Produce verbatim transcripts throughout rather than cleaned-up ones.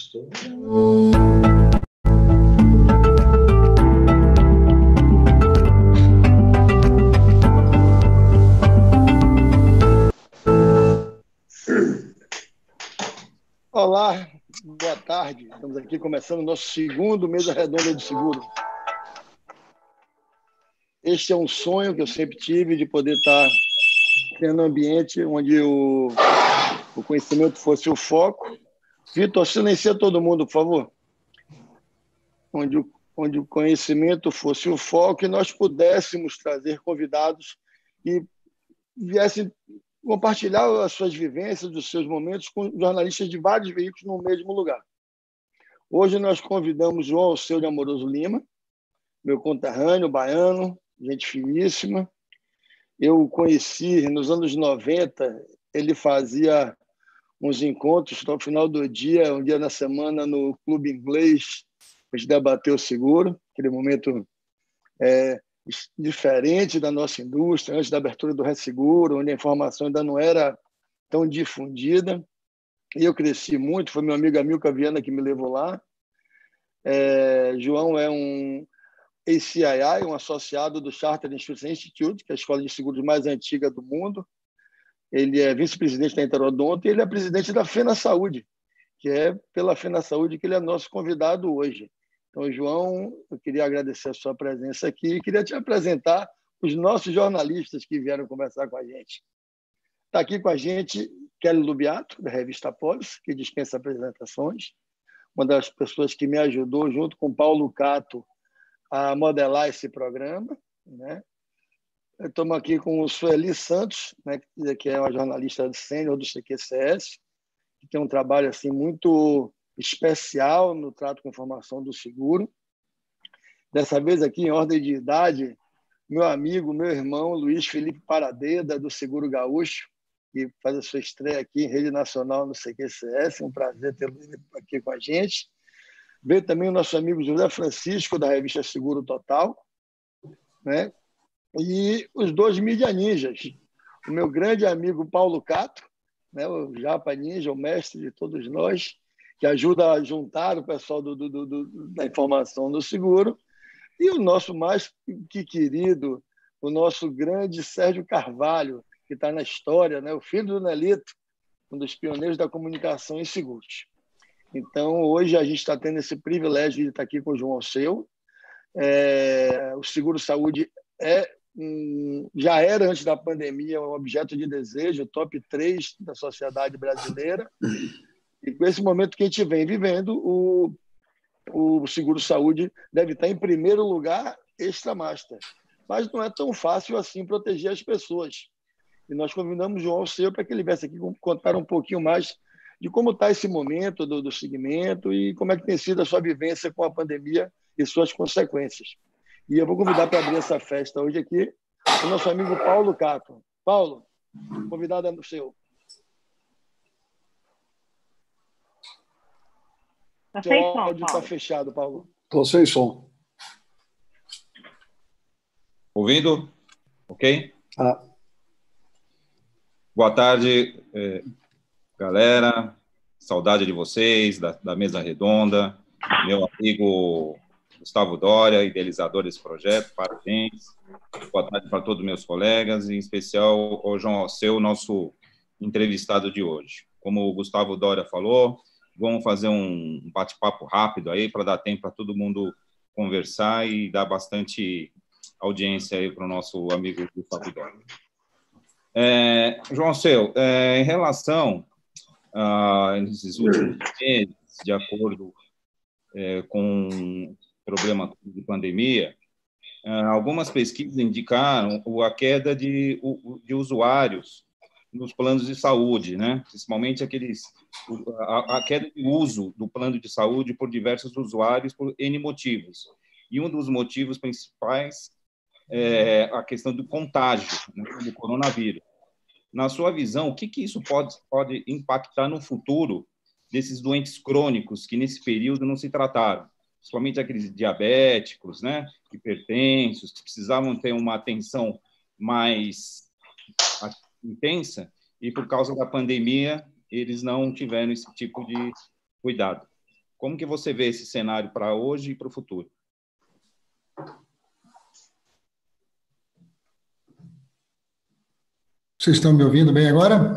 Olá, boa tarde. Estamos aqui começando o nosso segundo Mesa Redonda de Seguro. Este é um sonho que eu sempre tive de poder estar criando um ambiente onde o, o conhecimento fosse o foco. Vitor, silencia todo mundo, por favor. Onde o, onde o conhecimento fosse o foco e nós pudéssemos trazer convidados que viessem compartilhar as suas vivências, os seus momentos com jornalistas de vários veículos no mesmo lugar. Hoje nós convidamos João Alceu de Amoroso Lima, meu conterrâneo, baiano, gente finíssima. Eu o conheci nos anos noventa, ele fazia uns encontros no final do dia, um dia na semana, no Clube Inglês, a gente debateu o seguro, aquele momento é, diferente da nossa indústria, antes da abertura do Resseguro, onde a informação ainda não era tão difundida. E eu cresci muito, foi meu amigo Amilcar Viana que me levou lá. É, João é um A C I I, um associado do Chartered Insurance Institute, que é a escola de seguros mais antiga do mundo. Ele é vice-presidente da Interodonto e ele é presidente da Fena Saúde, que é pela Fena Saúde que ele é nosso convidado hoje. Então, João, eu queria agradecer a sua presença aqui e queria te apresentar os nossos jornalistas que vieram conversar com a gente. Está aqui com a gente Kelly Lubiato, da revista Polis, que dispensa apresentações, uma das pessoas que me ajudou, junto com Paulo Cato, a modelar esse programa, né? Estamos aqui com o Sueli Santos, né, que é uma jornalista sênior do C Q C S, que tem um trabalho assim, muito especial no trato com informação do seguro. Dessa vez aqui, em ordem de idade, meu amigo, meu irmão, Luiz Felipe Paradeda, do Seguro Gaúcho, que faz a sua estreia aqui em rede nacional no C Q C S. Um prazer tê-lo aqui com a gente. Veio também o nosso amigo José Francisco, da revista Seguro Total, né? E os dois Mídia Ninjas, o meu grande amigo Paulo Cato, né? O Japa Ninja, o mestre de todos nós, que ajuda a juntar o pessoal do, do, do, da informação do seguro, e o nosso mais que querido, o nosso grande Sérgio Carvalho, que está na história, né? O filho do Nelito, um dos pioneiros da comunicação em seguros. Então, hoje a gente está tendo esse privilégio de estar aqui com o João Alceu. É, o seguro-saúde é, um, já era, antes da pandemia, um objeto de desejo, top três da sociedade brasileira. E com esse momento que a gente vem vivendo, o, o seguro-saúde deve estar em primeiro lugar, extra master. Mas não é tão fácil assim proteger as pessoas. E nós convidamos o João Alceu para que ele viesse aqui contar um pouquinho mais de como está esse momento do, do segmento e como é que tem sido a sua vivência com a pandemia e suas consequências. E eu vou convidar para abrir essa festa hoje aqui o nosso amigo Paulo Cato. Paulo, convidado é seu. Tá Seu sem som, áudio está Paulo. fechado, Paulo. Estou sem som. Ouvindo? Ok? Ah. Boa tarde, eh, galera. Saudade de vocês, da, da mesa redonda. Meu amigo Gustavo Doria, idealizador desse projeto, parabéns. Boa tarde para todos os meus colegas, em especial ao João Alceu, nosso entrevistado de hoje. Como o Gustavo Doria falou, vamos fazer um bate-papo rápido aí para dar tempo para todo mundo conversar e dar bastante audiência aí para o nosso amigo Gustavo Doria. É, João Alceu, é, em relação a esses últimos meses, de acordo é, com o problema de pandemia, é, algumas pesquisas indicaram a queda de, de usuários nos planos de saúde, né? Principalmente aqueles, a, a queda de uso do plano de saúde por diversos usuários por N motivos. E um dos motivos principais é a questão do contágio, né, do coronavírus. Na sua visão, o que, que isso pode, pode impactar no futuro desses doentes crônicos que, nesse período, não se trataram? Principalmente aqueles diabéticos, né, hipertensos, que precisavam ter uma atenção mais intensa e, por causa da pandemia, eles não tiveram esse tipo de cuidado. Como que você vê esse cenário para hoje e para o futuro? Vocês estão me ouvindo bem agora?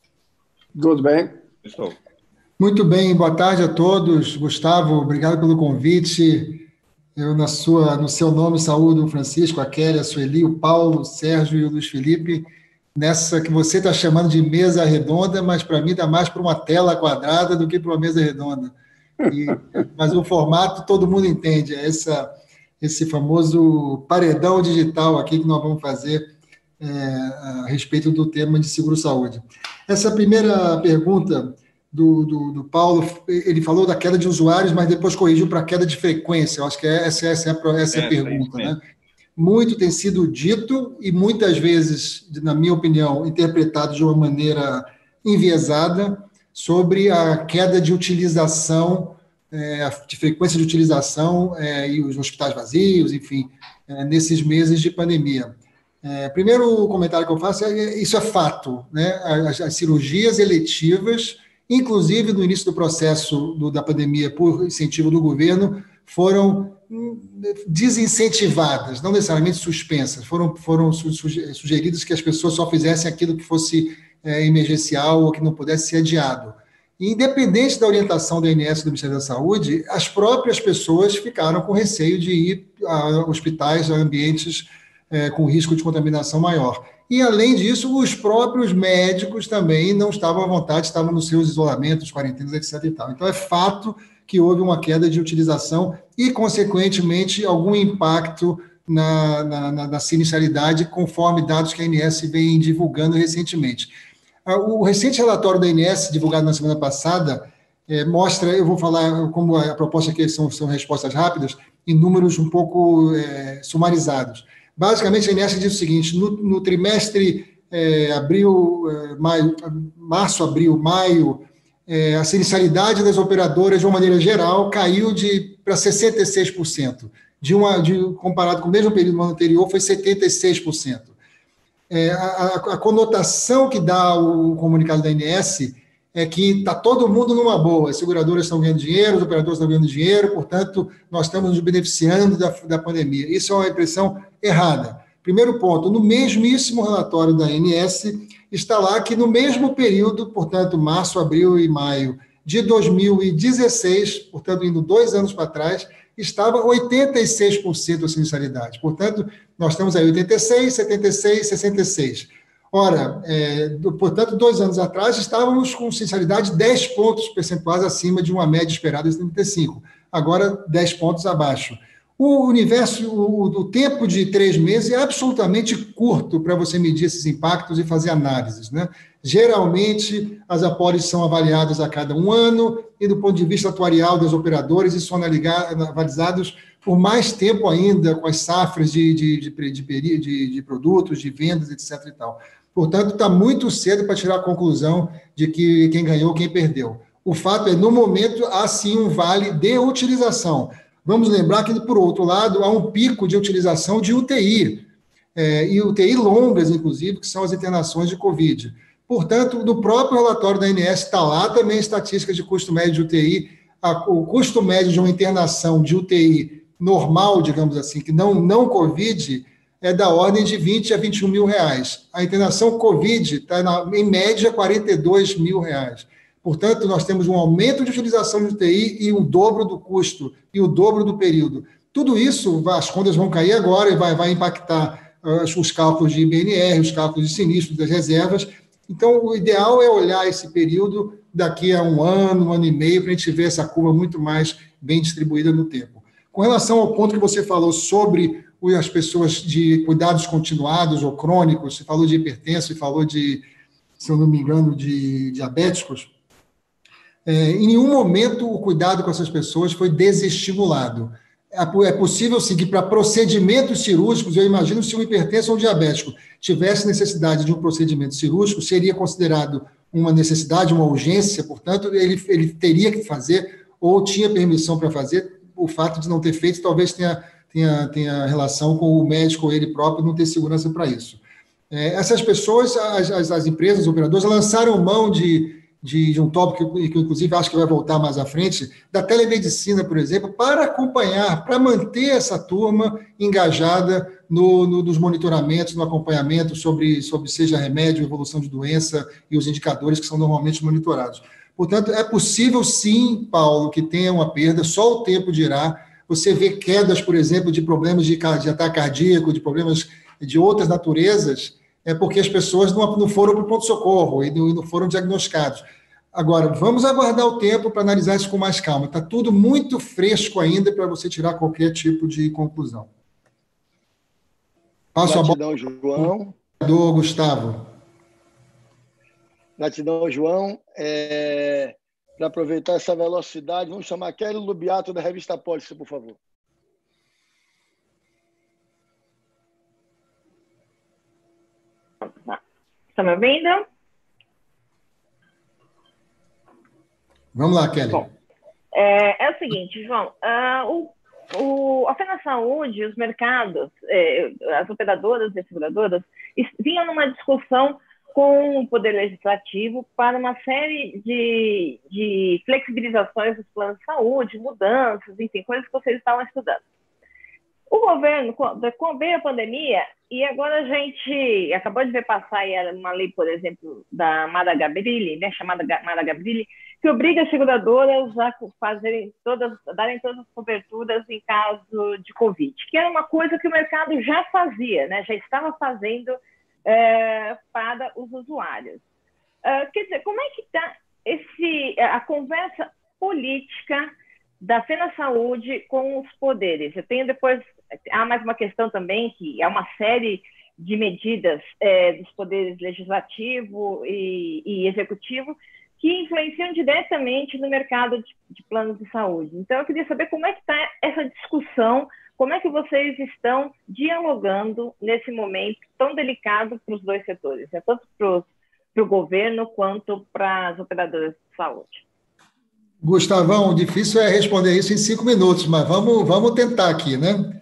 Tudo bem? Estou. Muito bem, boa tarde a todos. Gustavo, obrigado pelo convite. Eu, na sua, no seu nome, saúdo o Francisco, a Kelly, a Sueli, o Paulo, o Sérgio e o Luiz Felipe, nessa que você está chamando de mesa redonda, mas para mim está mais para uma tela quadrada do que para uma mesa redonda. E, mas o formato todo mundo entende, é essa, esse famoso paredão digital aqui que nós vamos fazer é, a respeito do tema de seguro-saúde. Essa primeira pergunta do, do, do Paulo, ele falou da queda de usuários, mas depois corrigiu para a queda de frequência. Eu acho que essa, essa é a, essa é a pergunta, né? Muito tem sido dito e muitas vezes, na minha opinião, interpretado de uma maneira enviesada sobre a queda de utilização, é, de frequência de utilização é, e os hospitais vazios, enfim, é, nesses meses de pandemia. É, primeiro comentário que eu faço é isso é fato, né? As, as cirurgias eletivas, inclusive no início do processo do, da pandemia, por incentivo do governo, foram desincentivadas, não necessariamente suspensas, foram, foram sugeridos que as pessoas só fizessem aquilo que fosse é, emergencial ou que não pudesse ser adiado. E, independente da orientação da A N S do Ministério da Saúde, as próprias pessoas ficaram com receio de ir a hospitais, a ambientes é, com risco de contaminação maior. E, além disso, os próprios médicos também não estavam à vontade, estavam nos seus isolamentos, quarentenas, etc. E tal. Então, é fato que houve uma queda de utilização e, consequentemente, algum impacto na, na, na, na sinistralidade, conforme dados que a A N S vem divulgando recentemente. O recente relatório da A N S, divulgado na semana passada, é, mostra, eu vou falar como a proposta aqui são, são respostas rápidas, em números um pouco é, sumarizados. Basicamente, a A N S diz o seguinte: no, no trimestre é, abril, é, maio, março, abril, maio, é, a sinistralidade das operadoras, de uma maneira geral, caiu para sessenta e seis por cento. De uma, de, comparado com o mesmo período do ano anterior, foi setenta e seis por cento. É, a, a conotação que dá o comunicado da A N S é que está todo mundo numa boa, as seguradoras estão ganhando dinheiro, os operadores estão ganhando dinheiro, portanto, nós estamos nos beneficiando da, da pandemia. Isso é uma impressão errada. Primeiro ponto, no mesmíssimo relatório da A N S, está lá que no mesmo período, portanto, março, abril e maio de dois mil e dezesseis, portanto, indo dois anos para trás, estava oitenta e seis por cento a sinistralidade. Portanto, nós estamos aí oitenta e seis, setenta e seis, sessenta e seis. Ora, é, do, portanto, dois anos atrás, estávamos com sinistralidade dez pontos percentuais acima de uma média esperada de trinta e cinco. Agora, dez pontos abaixo. O universo, o, o tempo de três meses é absolutamente curto para você medir esses impactos e fazer análises, né? Geralmente, as apólices são avaliadas a cada um ano e, do ponto de vista atuarial das operadoras, isso são analisados por mais tempo ainda, com as safras de, de, de, de, de, de produtos, de vendas, etc. E tal. Portanto, está muito cedo para tirar a conclusão de que quem ganhou, quem perdeu. O fato é, no momento, há sim um vale de utilização. Vamos lembrar que, por outro lado, há um pico de utilização de U T I, é, e U T I longas, inclusive, que são as internações de Covid. Portanto, no próprio relatório da A N S está lá também a estatística de custo médio de U T I, a, o custo médio de uma internação de U T I normal, digamos assim, que não, não Covid, é da ordem de vinte a vinte e um mil reais. A internação Covid está, em média, quarenta e dois mil reais. Portanto, nós temos um aumento de utilização de U T I e um dobro do custo e o dobro do período. Tudo isso, as contas vão cair agora e vai, vai impactar uh, os cálculos de I B N R, os cálculos de sinistros, das reservas. Então, o ideal é olhar esse período daqui a um ano, um ano e meio, para a gente ver essa curva muito mais bem distribuída no tempo. Com relação ao ponto que você falou sobre as pessoas de cuidados continuados ou crônicos, você falou de hipertenso e falou de, se eu não me engano, de diabéticos, é, em nenhum momento o cuidado com essas pessoas foi desestimulado. É possível seguir para procedimentos cirúrgicos. Eu imagino se um hipertenso ou um diabético tivesse necessidade de um procedimento cirúrgico, seria considerado uma necessidade, uma urgência, portanto, ele, ele teria que fazer ou tinha permissão para fazer. O fato de não ter feito talvez tenha, tenha, tenha relação com o médico ou ele próprio não ter segurança para isso. É, essas pessoas, as, as, as empresas, os operadores, lançaram mão de, de, de um tópico que, que, inclusive, acho que vai voltar mais à frente, da telemedicina, por exemplo, para acompanhar, para manter essa turma engajada no, no, nos monitoramentos, no acompanhamento sobre, sobre seja remédio, evolução de doença e os indicadores que são normalmente monitorados. Portanto, é possível, sim, Paulo, que tenha uma perda, só o tempo dirá. Você vê quedas, por exemplo, de problemas de, de ataque cardíaco, de problemas de outras naturezas, é porque as pessoas não, não foram para o pronto-socorro e não, não foram diagnosticados. Agora, vamos aguardar o tempo para analisar isso com mais calma. Está tudo muito fresco ainda para você tirar qualquer tipo de conclusão. Passo Gratidão, a bola João. do Gustavo. Gratidão, João. É, para aproveitar essa velocidade, vamos chamar a Kelly Lubiato, da revista Pólice, por favor. Estão me ouvindo? Vamos lá, Kelly. Bom, é, é o seguinte, João. Uh, o, o, a FenaSaúde, os mercados, eh, as operadoras e seguradoras vinham numa discussão com o Poder Legislativo para uma série de, de flexibilizações dos planos de saúde, mudanças, enfim, coisas que vocês estavam estudando. O governo, veio a pandemia, e agora a gente acabou de ver passar aí uma lei, por exemplo, da Mara Gabrilli, né, chamada Mara Gabrilli, que obriga as seguradoras a fazerem todas, darem todas as coberturas em caso de Covid, que era uma coisa que o mercado já fazia, né, já estava fazendo é, para os usuários. Uh, quer dizer, como é que está esse, a conversa política da FenaSaúde com os poderes? Eu tenho depois, há mais uma questão também, que é uma série de medidas é, dos poderes legislativo e, e executivo que influenciam diretamente no mercado de, de planos de saúde. Então, eu queria saber como é que está essa discussão, como é que vocês estão dialogando nesse momento tão delicado para os dois setores, né? Tanto para o governo quanto para as operadoras de saúde. Gustavão, difícil é responder isso em cinco minutos, mas vamos, vamos tentar aqui, né?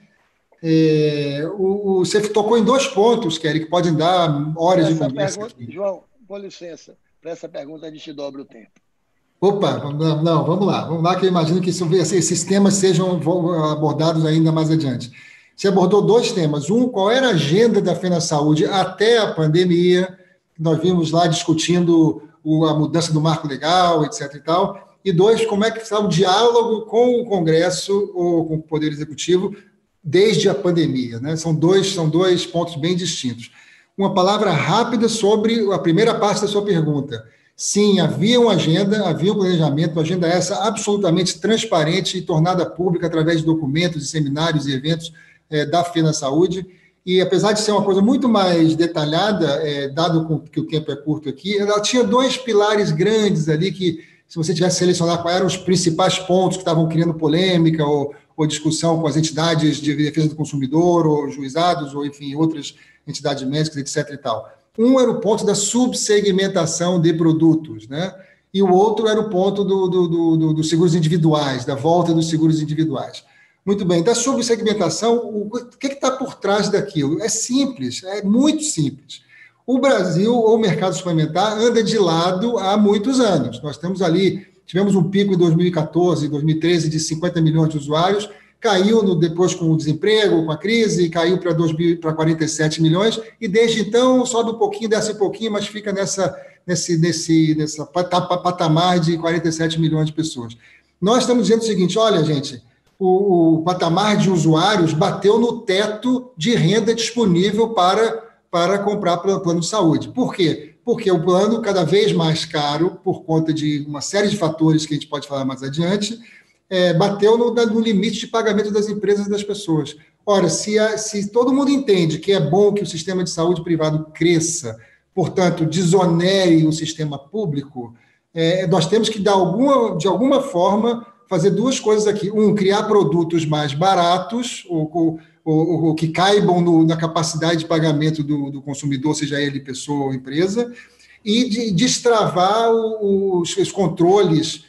É, o, o, você tocou em dois pontos, Kelly, que podem dar horas essa de conversa pergunta, aqui. João, com licença, para essa pergunta a gente dobra o tempo. Opa, não, não, vamos lá, vamos lá, que eu imagino que isso, esses temas sejam abordados ainda mais adiante. Você abordou dois temas. Um, qual era a agenda da FenaSaúde até a pandemia? Nós vimos lá discutindo o, a mudança do marco legal, etc e tal. E dois, como é que está o diálogo com o Congresso ou com o Poder Executivo desde a pandemia, né? São dois, são dois pontos bem distintos. Uma palavra rápida sobre a primeira parte da sua pergunta. Sim, havia uma agenda, havia um planejamento, uma agenda essa absolutamente transparente e tornada pública através de documentos, de seminários e eventos é, da FenaSaúde. E apesar de ser uma coisa muito mais detalhada, é, dado que o tempo é curto aqui, ela tinha dois pilares grandes ali que, se você tivesse selecionado quais eram os principais pontos que estavam criando polêmica ou, ou discussão com as entidades de defesa do consumidor, ou juizados, ou, enfim, outras entidades médicas, etc e tal. Um era o ponto da subsegmentação de produtos, né? E o outro era o ponto do, do, do, dos seguros individuais, da volta dos seguros individuais. Muito bem, da subsegmentação, o que está por trás daquilo? É simples, é muito simples. O Brasil, ou o mercado suplementar, anda de lado há muitos anos. Nós temos ali, tivemos um pico em dois mil e quatorze, dois mil e treze de cinquenta milhões de usuários, caiu no, depois com o desemprego, com a crise, caiu para quarenta e sete milhões, e desde então sobe um pouquinho, desce um pouquinho, mas fica nessa, nesse, nesse, nessa patamar de quarenta e sete milhões de pessoas. Nós estamos dizendo o seguinte, olha, gente, o, o patamar de usuários bateu no teto de renda disponível para... para comprar plano de saúde. Por quê? Porque o plano, cada vez mais caro, por conta de uma série de fatores que a gente pode falar mais adiante, é, bateu no, no limite de pagamento das empresas e das pessoas. Ora, se, a, se todo mundo entende que é bom que o sistema de saúde privado cresça, portanto, desonere o sistema público, é, nós temos que, de alguma, de alguma forma, fazer duas coisas aqui. Um, criar produtos mais baratos, ou, ou Ou, ou que caibam no, na capacidade de pagamento do, do consumidor, seja ele pessoa ou empresa, e de destravar os, os controles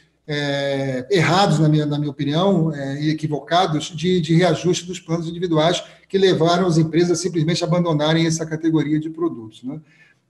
é, errados, na minha, na minha opinião, é, e equivocados, de, de reajuste dos planos individuais que levaram as empresas a simplesmente abandonarem essa categoria de produtos, né?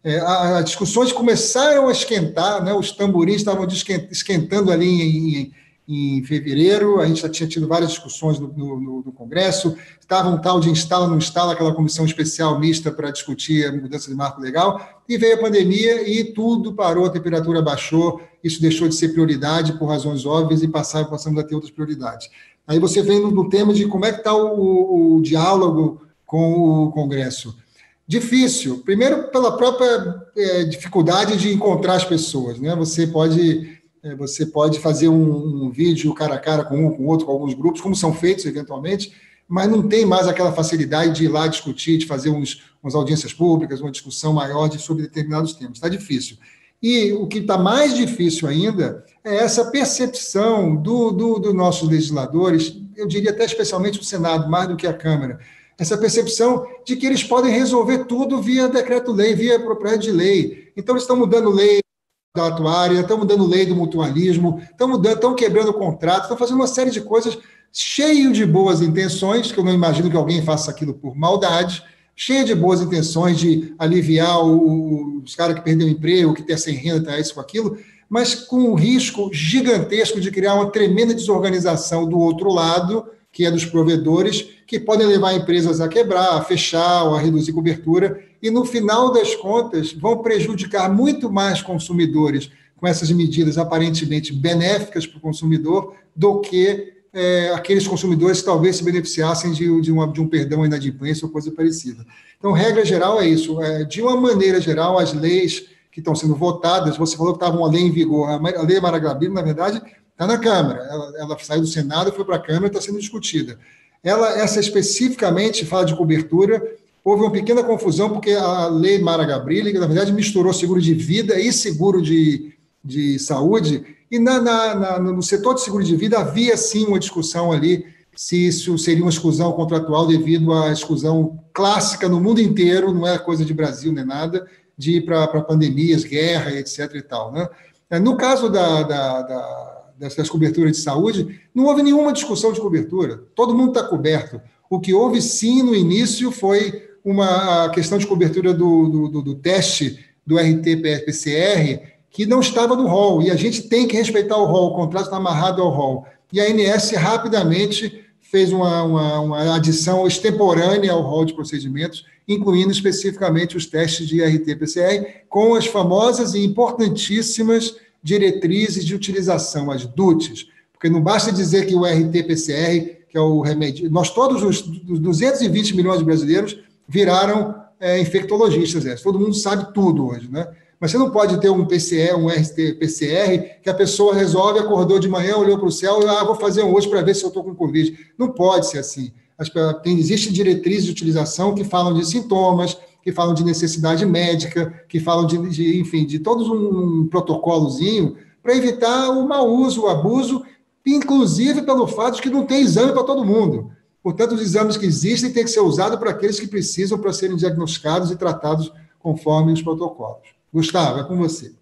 É, as discussões começaram a esquentar, né? Os tamborins estavam esquentando ali em, em, em fevereiro, a gente já tinha tido várias discussões no, no, no Congresso, estava um tal de instala, não instala, aquela comissão especial mista para discutir a mudança de marco legal, e veio a pandemia e tudo parou, a temperatura baixou, isso deixou de ser prioridade por razões óbvias e passaram, passamos a ter outras prioridades. Aí você vem no, no tema de como é que está o, o, o diálogo com o Congresso. Difícil, primeiro pela própria é, dificuldade de encontrar as pessoas, né? Você pode, é, você pode fazer um, um vídeo cara a cara com um, com outro, com alguns grupos, como são feitos eventualmente, mas não tem mais aquela facilidade de ir lá discutir, de fazer uns, umas audiências públicas, uma discussão maior de, sobre determinados temas. Está difícil. E o que está mais difícil ainda é essa percepção dos do, do nossos legisladores, eu diria até especialmente o Senado, mais do que a Câmara, essa percepção de que eles podem resolver tudo via decreto-lei, via projeto de lei. Então, eles estão mudando lei da atuária, estão mudando lei do mutualismo, estão mudando, estão quebrando o contrato, estão fazendo uma série de coisas cheio de boas intenções, que eu não imagino que alguém faça aquilo por maldade, cheio de boas intenções de aliviar o, os caras que perderam o emprego, que tem sem renda, tá isso com aquilo, mas com um risco gigantesco de criar uma tremenda desorganização do outro lado, que é dos provedores, que podem levar empresas a quebrar, a fechar ou a reduzir cobertura, e no final das contas vão prejudicar muito mais consumidores com essas medidas aparentemente benéficas para o consumidor do que é, aqueles consumidores que talvez se beneficiassem de, de, uma, de um perdão à inadimplência ou coisa parecida. Então, regra geral é isso. É, de uma maneira geral, as leis que estão sendo votadas, você falou que estava uma lei em vigor, a lei Mara Gabrilli, na verdade, está na Câmara, ela, ela saiu do Senado, foi para a Câmara e está sendo discutida. Ela, essa especificamente fala de cobertura, houve uma pequena confusão, porque a lei Mara Gabrilli, que na verdade misturou seguro de vida e seguro de, de saúde, e na, na, na, no setor de seguro de vida havia sim uma discussão ali, se isso seria uma exclusão contratual devido à exclusão clássica no mundo inteiro, não é coisa de Brasil nem nada, de ir para pandemias, guerra, etc e tal, né? No caso da, da, da das coberturas de saúde, não houve nenhuma discussão de cobertura. Todo mundo está coberto. O que houve, sim, no início foi uma questão de cobertura do, do, do teste do R T P C R, que não estava no rol. E a gente tem que respeitar o rol, o contrato está amarrado ao rol. E a A N S rapidamente fez uma, uma, uma adição extemporânea ao rol de procedimentos, incluindo especificamente os testes de R T P C R, com as famosas e importantíssimas diretrizes de utilização, as D U Ts, porque não basta dizer que o R T P C R, que é o remédio, nós todos os duzentos e vinte milhões de brasileiros viraram é, infectologistas, é. Todo mundo sabe tudo hoje, né? Mas você não pode ter um P C R, um R T P C R, que a pessoa resolve, acordou de manhã, olhou para o céu, e ah, vou fazer um hoje para ver se eu estou com Covid. Não pode ser assim. Tem, existem diretrizes de utilização que falam de sintomas, que falam de necessidade médica, que falam de, de enfim, de todos um, um protocolozinho para evitar o mau uso, o abuso, inclusive pelo fato de que não tem exame para todo mundo. Portanto, os exames que existem têm que ser usados para aqueles que precisam para serem diagnosticados e tratados conforme os protocolos. Gustavo, é com você.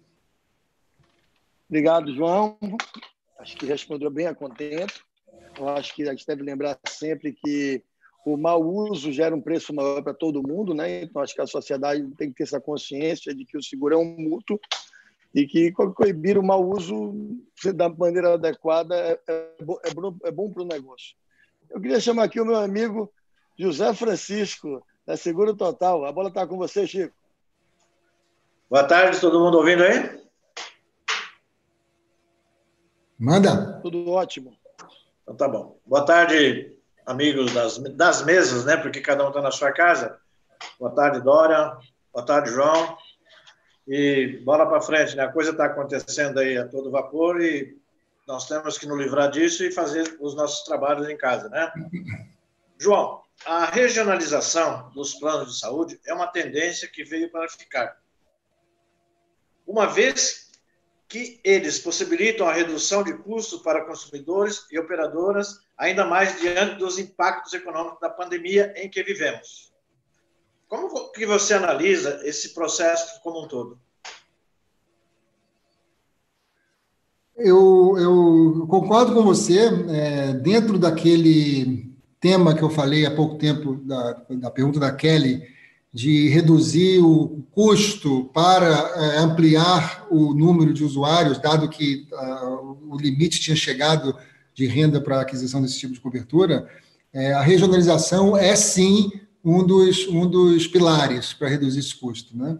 Obrigado, João. Acho que respondeu bem a contento. Eu acho que a gente deve lembrar sempre que o mau uso gera um preço maior para todo mundo, né? Então, acho que a sociedade tem que ter essa consciência de que o seguro é um mútuo e que coibir o mau uso da maneira adequada é, é, bom, é bom, é bom para o negócio. Eu queria chamar aqui o meu amigo José Francisco, da Seguro Total. A bola está com você, Chico. Boa tarde, todo mundo ouvindo aí? Manda. Tudo ótimo. Então tá bom. Boa tarde, amigos das, das mesas, né? Porque cada um está na sua casa. Boa tarde, Dória. Boa tarde, João. E bola para frente, né? A coisa está acontecendo aí a todo vapor e nós temos que nos livrar disso e fazer os nossos trabalhos em casa, né? João, a regionalização dos planos de saúde é uma tendência que veio para ficar. Uma vez que eles possibilitam a redução de custos para consumidores e operadoras, ainda mais diante dos impactos econômicos da pandemia em que vivemos. Como que você analisa esse processo como um todo? Eu, eu concordo com você. É, dentro daquele tema que eu falei há pouco tempo, da, da pergunta da Kelly, de reduzir o custo para é, ampliar o número de usuários, dado que uh, o limite tinha chegado de renda para a aquisição desse tipo de cobertura, é, a regionalização é, sim, um dos, um dos pilares para reduzir esse custo, né?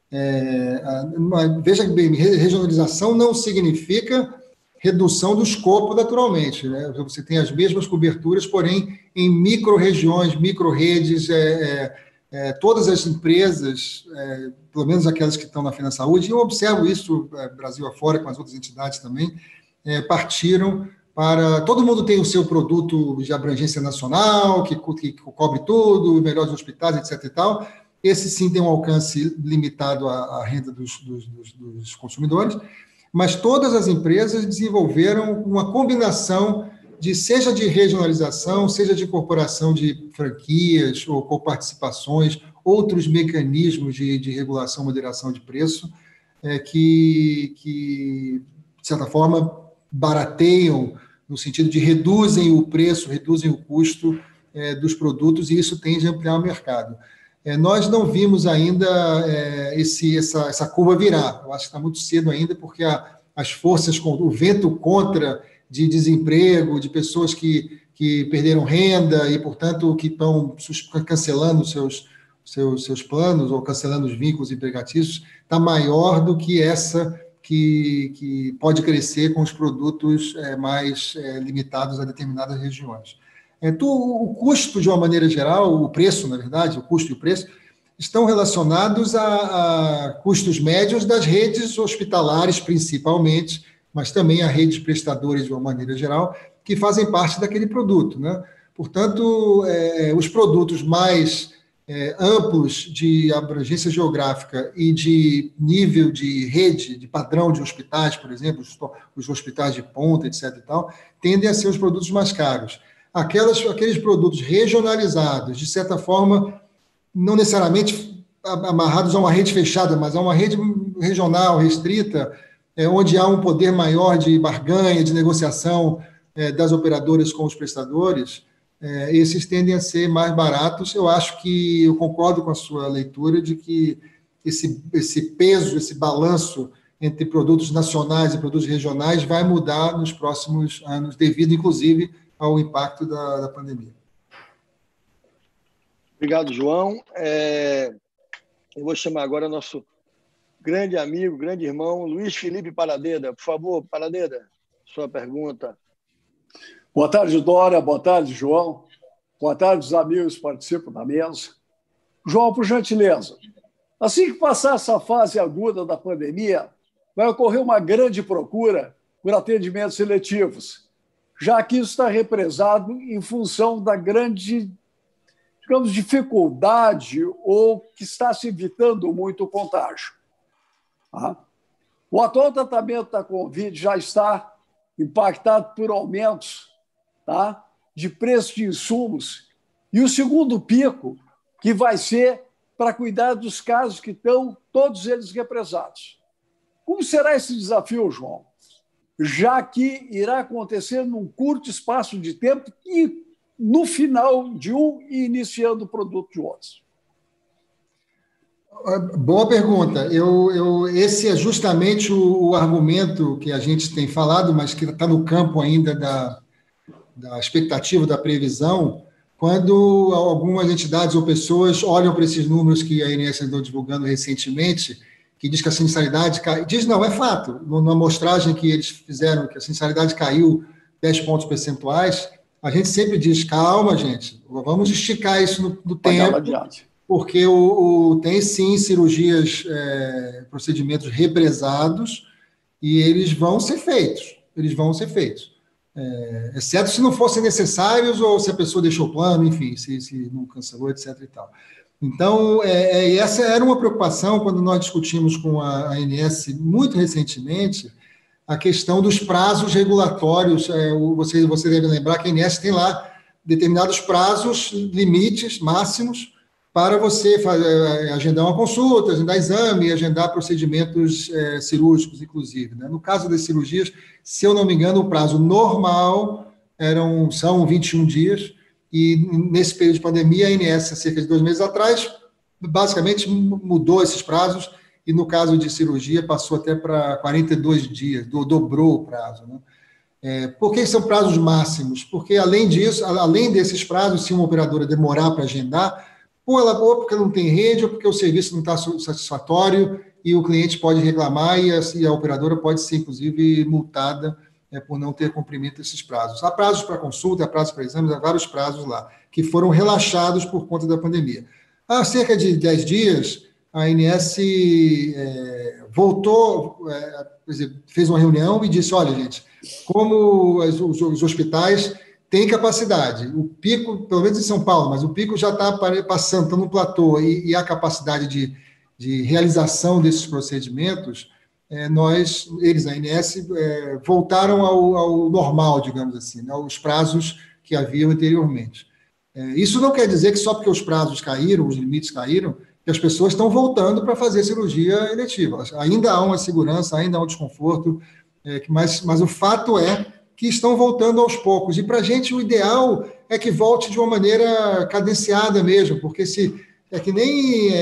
É, a, veja bem, regionalização não significa redução do escopo, naturalmente, né? Você tem as mesmas coberturas, porém, em micro-regiões, micro-redes, é, é, É, todas as empresas, é, pelo menos aquelas que estão na FenaSaúde, e eu observo isso é, Brasil afora, com as outras entidades também, é, partiram para... Todo mundo tem o seu produto de abrangência nacional, que, que cobre tudo, melhores hospitais, etc e tal. Esse, sim, tem um alcance limitado à, à renda dos, dos, dos, dos consumidores, mas todas as empresas desenvolveram uma combinação de, seja de regionalização, seja de incorporação de franquias ou coparticipações, outros mecanismos de, de regulação, moderação de preço, é, que, que, de certa forma, barateiam, no sentido de reduzem o preço, reduzem o custo é, dos produtos, e isso tende a ampliar o mercado. É, nós não vimos ainda é, esse, essa, essa curva virar. Eu acho que está muito cedo ainda, porque a, as forças, o vento contra de desemprego, de pessoas que, que perderam renda e, portanto, que estão cancelando seus, seus, seus planos ou cancelando os vínculos empregatícios, está maior do que essa que, que pode crescer com os produtos é, mais é, limitados a determinadas regiões. É, tu, o custo, de uma maneira geral, o preço, na verdade, o custo e o preço, estão relacionados a, a custos médios das redes hospitalares, principalmente, mas também a redes prestadores, de uma maneira geral, que fazem parte daquele produto, né? Portanto, é, os produtos mais é, amplos de abrangência geográfica e de nível de rede, de padrão de hospitais, por exemplo, os, os hospitais de ponta, etc e tal, tendem a ser os produtos mais caros. Aquelas, aqueles produtos regionalizados, de certa forma, não necessariamente amarrados a uma rede fechada, mas a uma rede regional, restrita, É, onde há um poder maior de barganha, de negociação é, das operadoras com os prestadores, é, esses tendem a ser mais baratos. Eu acho que, eu concordo com a sua leitura de que esse, esse peso, esse balanço entre produtos nacionais e produtos regionais vai mudar nos próximos anos, devido, inclusive, ao impacto da, da pandemia. Obrigado, João. É, eu vou chamar agora nosso grande amigo, grande irmão, Luiz Felipe Paradeda. Por favor, Paradeda, sua pergunta. Boa tarde, Dória. Boa tarde, João. Boa tarde, os amigos que participam da mesa. João, por gentileza, assim que passar essa fase aguda da pandemia, vai ocorrer uma grande procura por atendimentos seletivos, já que isso está represado em função da grande, digamos, dificuldade ou que está se evitando muito o contágio. Tá? O atual tratamento da Covid já está impactado por aumentos, tá, de preço de insumos, e o segundo pico, que vai ser para cuidar dos casos que estão todos eles represados. Como será esse desafio, João? Já que irá acontecer num curto espaço de tempo e no final de um e iniciando o produto de outros. Boa pergunta. Eu, eu, esse é justamente o, o argumento que a gente tem falado, mas que está no campo ainda da, da expectativa, da previsão, quando algumas entidades ou pessoas olham para esses números que a A N S andou divulgando recentemente, que diz que a sinistralidade cai. Diz, não, é fato. Na amostragem que eles fizeram, que a sinistralidade caiu dez pontos percentuais, a gente sempre diz, calma, gente, vamos esticar isso no, no tempo. Adiante. Porque o, o, tem, sim, cirurgias, é, procedimentos represados, e eles vão ser feitos. Eles vão ser feitos. É, exceto se não fossem necessários ou se a pessoa deixou o plano, enfim, se, se não cancelou, etc e tal. Então, é, essa era uma preocupação quando nós discutimos com a A N S muito recentemente, a questão dos prazos regulatórios. É, você, você deve lembrar que a A N S tem lá determinados prazos, limites máximos, para você fazer, agendar uma consulta, agendar exame, agendar procedimentos é, cirúrgicos, inclusive. Né? No caso das cirurgias, se eu não me engano, o prazo normal eram, são vinte e um dias, e nesse período de pandemia, a A N S, há cerca de dois meses atrás, basicamente mudou esses prazos e, no caso de cirurgia, passou até para quarenta e dois dias, do, dobrou o prazo. Né? É, por que são prazos máximos? Porque, além disso, além desses prazos, se uma operadora demorar para agendar, ou, ela, ou porque não tem rede, ou porque o serviço não está satisfatório e o cliente pode reclamar e a, e a operadora pode ser, inclusive, multada é, por não ter cumprimento desses prazos. Há prazos para consulta, há prazos para exames, há vários prazos lá, que foram relaxados por conta da pandemia. Há cerca de dez dias, a A N S é, voltou, é, fez uma reunião e disse, olha, gente, como os, os hospitais têm capacidade, o pico, pelo menos em São Paulo, mas o pico já está passando, está no platô, e, e a capacidade de, de realização desses procedimentos, é, nós, eles, a A N S, é, voltaram ao, ao normal, digamos assim, né, aos prazos que haviam anteriormente. É, isso não quer dizer que só porque os prazos caíram, os limites caíram, que as pessoas estão voltando para fazer cirurgia eletiva. Ainda há uma segurança, ainda há um desconforto, é, mas, mas o fato é que estão voltando aos poucos. E para a gente o ideal é que volte de uma maneira cadenciada mesmo, porque se é que nem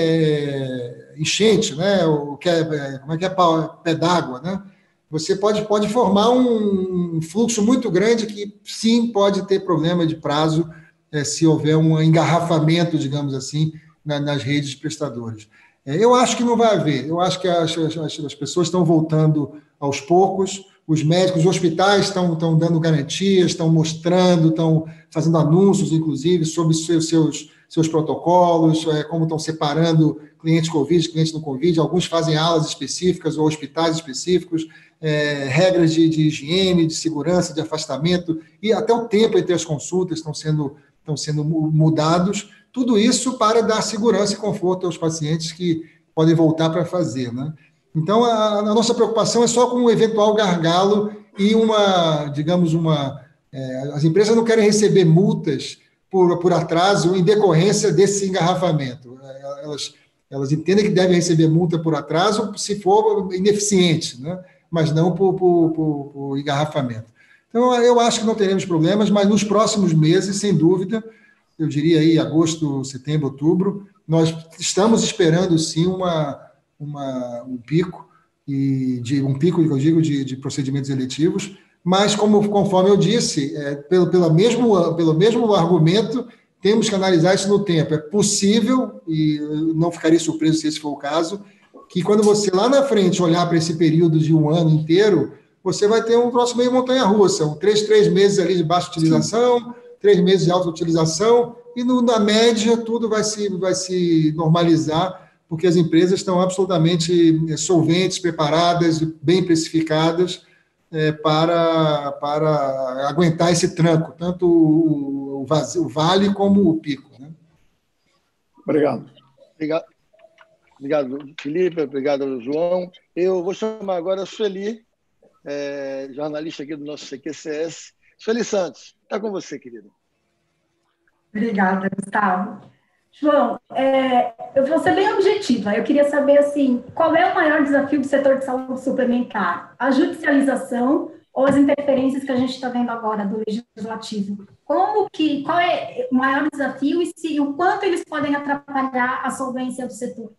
é, enchente, né? O que é, como é que é pé d'água, né? Você pode, pode formar um fluxo muito grande que sim pode ter problema de prazo é, se houver um engarrafamento, digamos assim, na, nas redes prestadoras. É, eu acho que não vai haver. Eu acho que as, as, as pessoas estão voltando aos poucos. Os médicos, os hospitais estão, estão dando garantias, estão mostrando, estão fazendo anúncios, inclusive, sobre os seus, seus, seus protocolos, é, como estão separando clientes Covid, clientes não Covid. Alguns fazem alas específicas ou hospitais específicos, é, regras de, de higiene, de segurança, de afastamento, e até o tempo entre as consultas estão sendo, estão sendo mudados. Tudo isso para dar segurança e conforto aos pacientes que podem voltar para fazer, né? Então, a, a nossa preocupação é só com um eventual gargalo e uma, digamos, uma... É, as empresas não querem receber multas por, por atraso em decorrência desse engarrafamento. Elas, elas entendem que devem receber multa por atraso se for ineficiente, né? Mas não por, por, por, por engarrafamento. Então, eu acho que não teremos problemas, mas nos próximos meses, sem dúvida, eu diria aí agosto, setembro, outubro, nós estamos esperando, sim, uma... Uma, um pico, e de, um pico, eu digo, de, de procedimentos eletivos, mas, como, conforme eu disse, é, pelo, pelo, mesmo, pelo mesmo argumento, temos que analisar isso no tempo. É possível, e eu não ficaria surpreso se esse for o caso, que quando você lá na frente olhar para esse período de um ano inteiro, você vai ter um troço meio montanha-russa, um três, três meses ali de baixa utilização, três meses de alta utilização, e no, na média tudo vai se, vai se normalizar, porque as empresas estão absolutamente solventes, preparadas, bem precificadas é, para, para aguentar esse tranco, tanto o, o, vazio, o vale como o pico. Né? Obrigado. Obrigado. Obrigado, Felipe. Obrigado, João. Eu vou chamar agora a Sueli, é, jornalista aqui do nosso C Q C S. Sueli Santos, está com você, querida. Obrigada, Gustavo. João, é, eu vou ser bem objetiva. Eu queria saber, assim, qual é o maior desafio do setor de saúde suplementar? A judicialização ou as interferências que a gente está vendo agora do legislativo? Como que, qual é o maior desafio e se, o quanto eles podem atrapalhar a solvência do setor?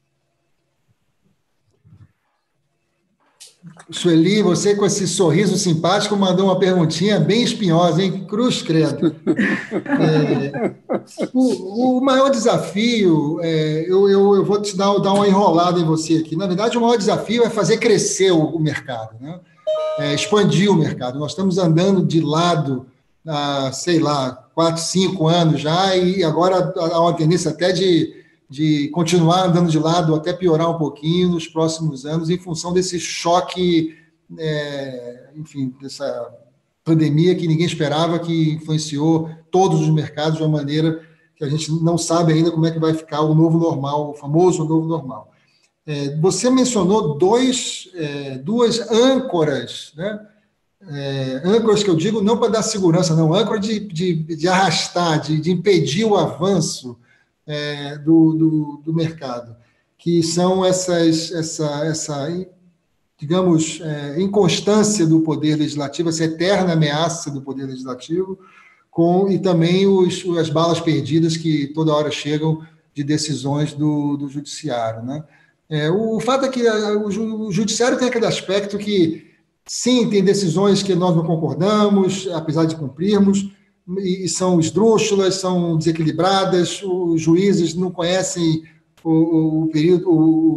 Sueli, você com esse sorriso simpático mandou uma perguntinha bem espinhosa, hein? Cruz credo. É, o, o maior desafio, é, eu, eu, eu vou te dar, dar uma enrolada em você aqui. Na verdade, o maior desafio é fazer crescer o, o mercado, né? É, expandir o mercado. Nós estamos andando de lado há, sei lá, quatro, cinco anos já, e agora há uma tendência até de... de continuar andando de lado, até piorar um pouquinho nos próximos anos, em função desse choque, é, enfim, dessa pandemia que ninguém esperava, que influenciou todos os mercados de uma maneira que a gente não sabe ainda como é que vai ficar o novo normal, o famoso novo normal. É, você mencionou dois, é, duas âncoras, né? É, âncoras que eu digo não para dar segurança, não, âncora de, de, de arrastar, de, de impedir o avanço É, do, do, do mercado, que são essas, essa, essa digamos, é, inconstância do poder legislativo, essa eterna ameaça do poder legislativo, com, e também os, as balas perdidas que toda hora chegam de decisões do, do judiciário, né? É, o fato é que o judiciário tem aquele aspecto que, sim, tem decisões que nós não concordamos, apesar de cumprirmos, e são esdrúxulas, são desequilibradas, os juízes não conhecem o, o, período,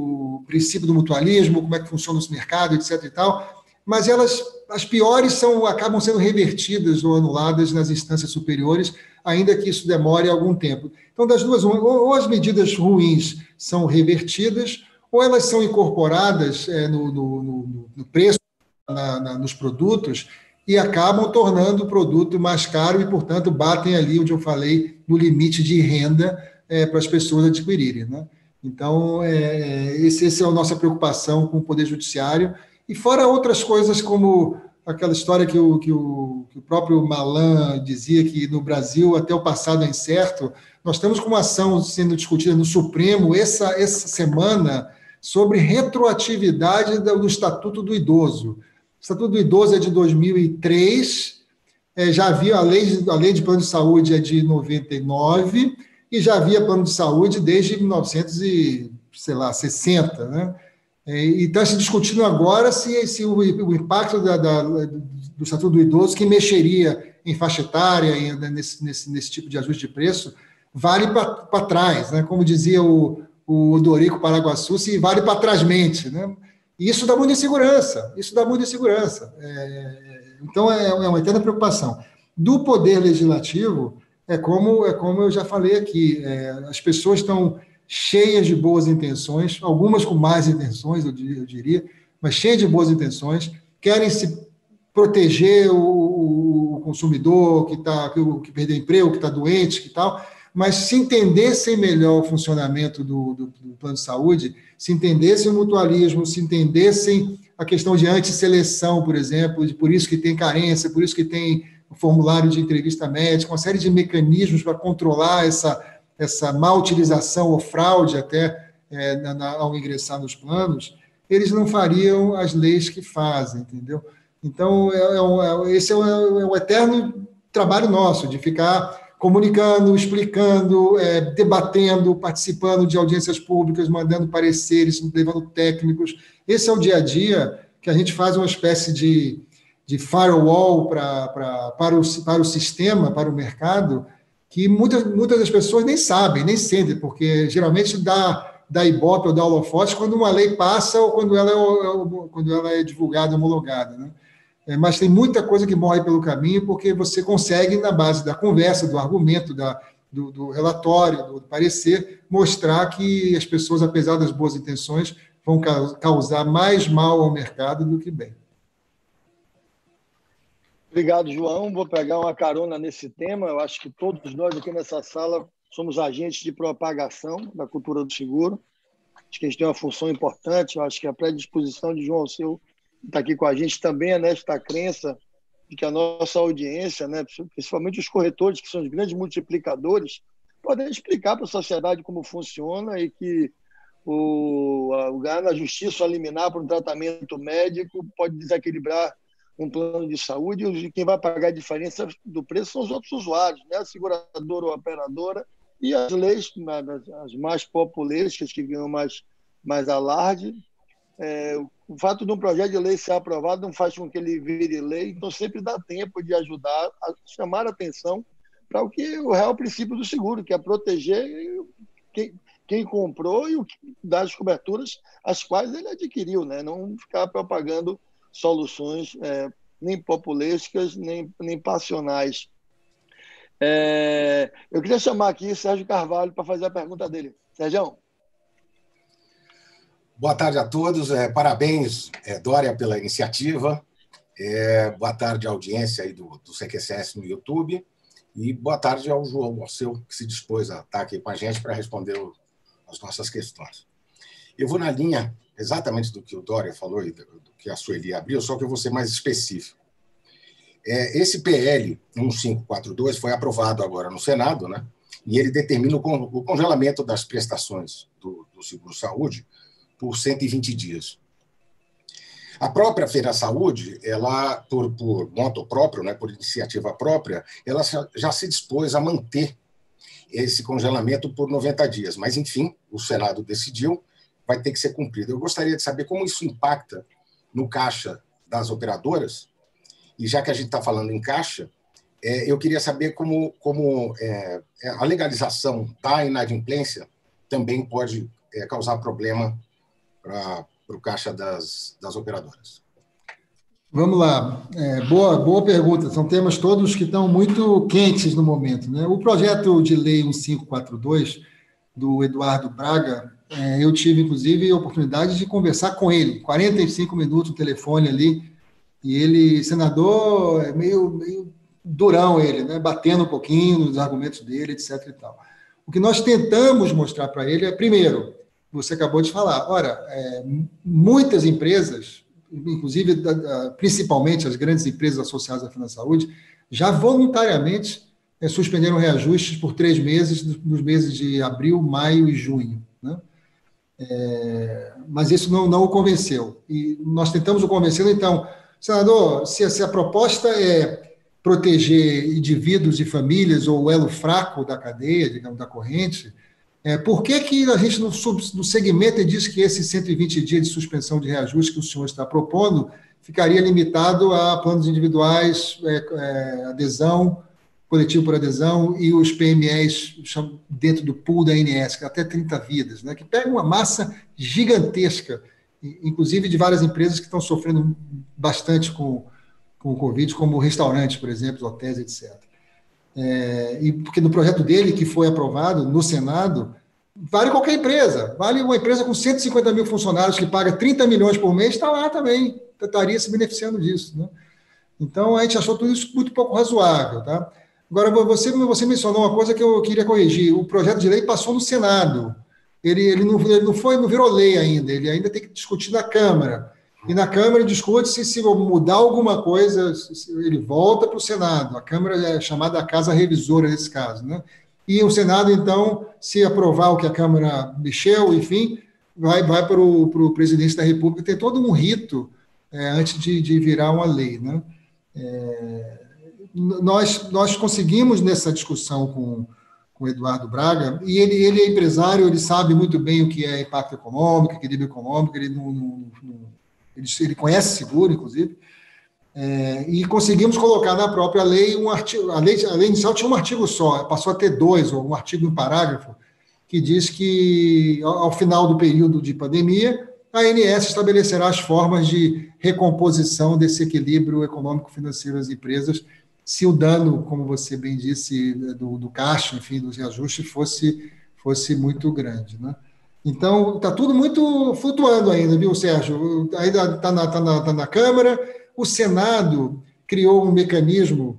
o princípio do mutualismo, como é que funciona esse mercado, etc. e tal, mas elas, as piores são, acabam sendo revertidas ou anuladas nas instâncias superiores, ainda que isso demore algum tempo. Então, das duas, ou as medidas ruins são revertidas, ou elas são incorporadas é, no, no, no, no preço, na, na, nos produtos, e acabam tornando o produto mais caro e, portanto, batem ali, onde eu falei, no limite de renda é, para as pessoas adquirirem, né? Então, é, esse, essa é a nossa preocupação com o Poder Judiciário, e fora outras coisas como aquela história que o, que o, que o próprio Malan dizia, que no Brasil até o passado é incerto. Nós temos com uma ação sendo discutida no Supremo essa, essa semana sobre retroatividade do Estatuto do Idoso. O Estatuto do Idoso é de dois mil e três, é, já havia a lei, a lei de plano de saúde é de noventa e nove, e já havia plano de saúde desde mil novecentos e sessenta, né? E está se discutindo agora se, se o, o impacto da, da, do Estatuto do Idoso, que mexeria em faixa etária, em, nesse, nesse, nesse tipo de ajuste de preço, vale para trás, né? Como dizia o, o Dorico Paraguaçu, se vale para trás-mente, né? E isso dá muita insegurança, isso dá muita insegurança. É, então, é, é uma eterna preocupação. Do Poder Legislativo, é como, é como eu já falei aqui, é, as pessoas estão cheias de boas intenções, algumas com más intenções, eu diria, eu diria, mas cheias de boas intenções, querem se proteger o, o consumidor que, tá, que, que perdeu emprego, que está doente, que tal, mas se entendessem melhor o funcionamento do, do, do plano de saúde, se entendessem o mutualismo, se entendessem a questão de antisseleção, por exemplo, de por isso que tem carência, por isso que tem o formulário de entrevista médica, uma série de mecanismos para controlar essa, essa má utilização ou fraude até é, na, na, ao ingressar nos planos, eles não fariam as leis que fazem, entendeu? Então, é, é um, é, esse é o, é o eterno trabalho nosso, de ficar comunicando, explicando, é, debatendo, participando de audiências públicas, mandando pareceres, levando técnicos. Esse é o dia a dia que a gente faz uma espécie de, de firewall pra, pra, para, o, para o sistema, para o mercado, que muitas, muitas das pessoas nem sabem, nem sentem, porque geralmente dá, dá ibope ou dá holofote quando uma lei passa ou quando ela é, quando ela é divulgada, homologada, né? É, mas tem muita coisa que morre pelo caminho, porque você consegue, na base da conversa, do argumento, da, do, do relatório, do parecer, mostrar que as pessoas, apesar das boas intenções, vão causar mais mal ao mercado do que bem. Obrigado, João. Vou pegar uma carona nesse tema. Eu acho que todos nós aqui nessa sala somos agentes de propagação da cultura do seguro. Acho que a gente tem uma função importante. Eu acho que a predisposição de João Alceu está aqui com a gente também é nesta crença de que a nossa audiência, né, principalmente os corretores, que são os grandes multiplicadores, podem explicar para a sociedade como funciona e que o, o ganhar na justiça, o liminar para um tratamento médico pode desequilibrar um plano de saúde, e quem vai pagar a diferença do preço são os outros usuários, né? A seguradora ou a operadora, e as leis, as mais populísticas, que ganham mais, mais alarde. É, o fato de um projeto de lei ser aprovado não faz com que ele vire lei, então sempre dá tempo de ajudar a chamar a atenção para o que o real princípio do seguro, que é proteger quem, quem comprou e o que dá as coberturas às quais ele adquiriu, né? Não ficar propagando soluções é, nem populísticas, nem, nem passionais. É, eu queria chamar aqui Sérgio Carvalho para fazer a pergunta dele. Sérgio. Boa tarde a todos. É, parabéns, é, Dória, pela iniciativa. É, boa tarde à audiência aí do, do C Q C S no YouTube. E boa tarde ao João Alceu, que se dispôs a estar aqui com a gente para responder o, as nossas questões. Eu vou na linha exatamente do que o Dória falou e do, do que a Sueli abriu, só que eu vou ser mais específico. É, esse P L mil quinhentos e quarenta e dois foi aprovado agora no Senado, né? E ele determina o, con o congelamento das prestações do, do seguro-saúde por cento e vinte dias. A própria Feira Saúde, ela, por, por moto próprio, né, por iniciativa própria, ela já se dispôs a manter esse congelamento por noventa dias. Mas, enfim, o Senado decidiu, vai ter que ser cumprido. Eu gostaria de saber como isso impacta no caixa das operadoras, e já que a gente está falando em caixa, é, eu queria saber como, como é, a legalização da inadimplência também pode é, causar problema para o caixa das, das operadoras. Vamos lá. É, boa, boa pergunta. São temas todos que estão muito quentes no momento, né? O projeto de lei mil quinhentos e quarenta e dois, do Eduardo Braga, é, eu tive, inclusive, a oportunidade de conversar com ele, quarenta e cinco minutos no telefone ali, e ele, senador, é meio, meio durão ele, né? Batendo um pouquinho nos argumentos dele, etc e tal. O que nós tentamos mostrar para ele é, primeiro, você acabou de falar, ora, é, muitas empresas, inclusive, principalmente as grandes empresas associadas à Finança Saúde, já voluntariamente é, suspenderam reajustes por três meses, nos meses de abril, maio e junho, né? É, mas isso não, não o convenceu. E nós tentamos o convencê-lo, então, senador, se, se a proposta é proteger indivíduos e famílias, ou o elo fraco da cadeia, digamos, da corrente, é, por que, que a gente não, sub, no segmento diz que esses cento e vinte dias de suspensão de reajuste que o senhor está propondo ficaria limitado a planos individuais, é, é, adesão, coletivo por adesão, e os P M Es dentro do pool da A N S, que é até trinta vidas, né, que pega uma massa gigantesca, inclusive de várias empresas que estão sofrendo bastante com, com o Covid, como restaurantes, por exemplo, hotéis, etcétera. É, e porque no projeto dele, que foi aprovado no Senado, vale qualquer empresa, vale uma empresa com cento e cinquenta mil funcionários que paga trinta milhões por mês, está lá também, estaria se beneficiando disso, né? Então, a gente achou tudo isso muito pouco razoável, tá? Agora, você, você mencionou uma coisa que eu queria corrigir. O projeto de lei passou no Senado. Ele, ele, não, ele não, foi, não virou lei ainda. Ele ainda tem que discutir na Câmara. E na Câmara discute se, se mudar alguma coisa, ele volta para o Senado. A Câmara é chamada a Casa Revisora nesse caso, né? E o Senado, então, se aprovar o que a Câmara mexeu, enfim, vai, vai para o para o presidente da República. Tem todo um rito é, antes de, de virar uma lei, né? É, Nós, nós conseguimos nessa discussão com, com o Eduardo Braga, e ele, ele é empresário, ele sabe muito bem o que é impacto econômico, equilíbrio econômico, ele, não, não, não, ele, ele conhece seguro, inclusive, é, e conseguimos colocar na própria lei um artigo, a lei, a lei inicial tinha um artigo só, passou a ter dois, ou um artigo em parágrafo, que diz que, ao, ao final do período de pandemia, a A N S estabelecerá as formas de recomposição desse equilíbrio econômico-financeiro das empresas, se o dano, como você bem disse, do, do caixa, enfim, dos reajustes, fosse, fosse muito grande, né? Então, está tudo muito flutuando ainda, viu, Sérgio? Ainda está na, tá na, tá na Câmara. O Senado criou um mecanismo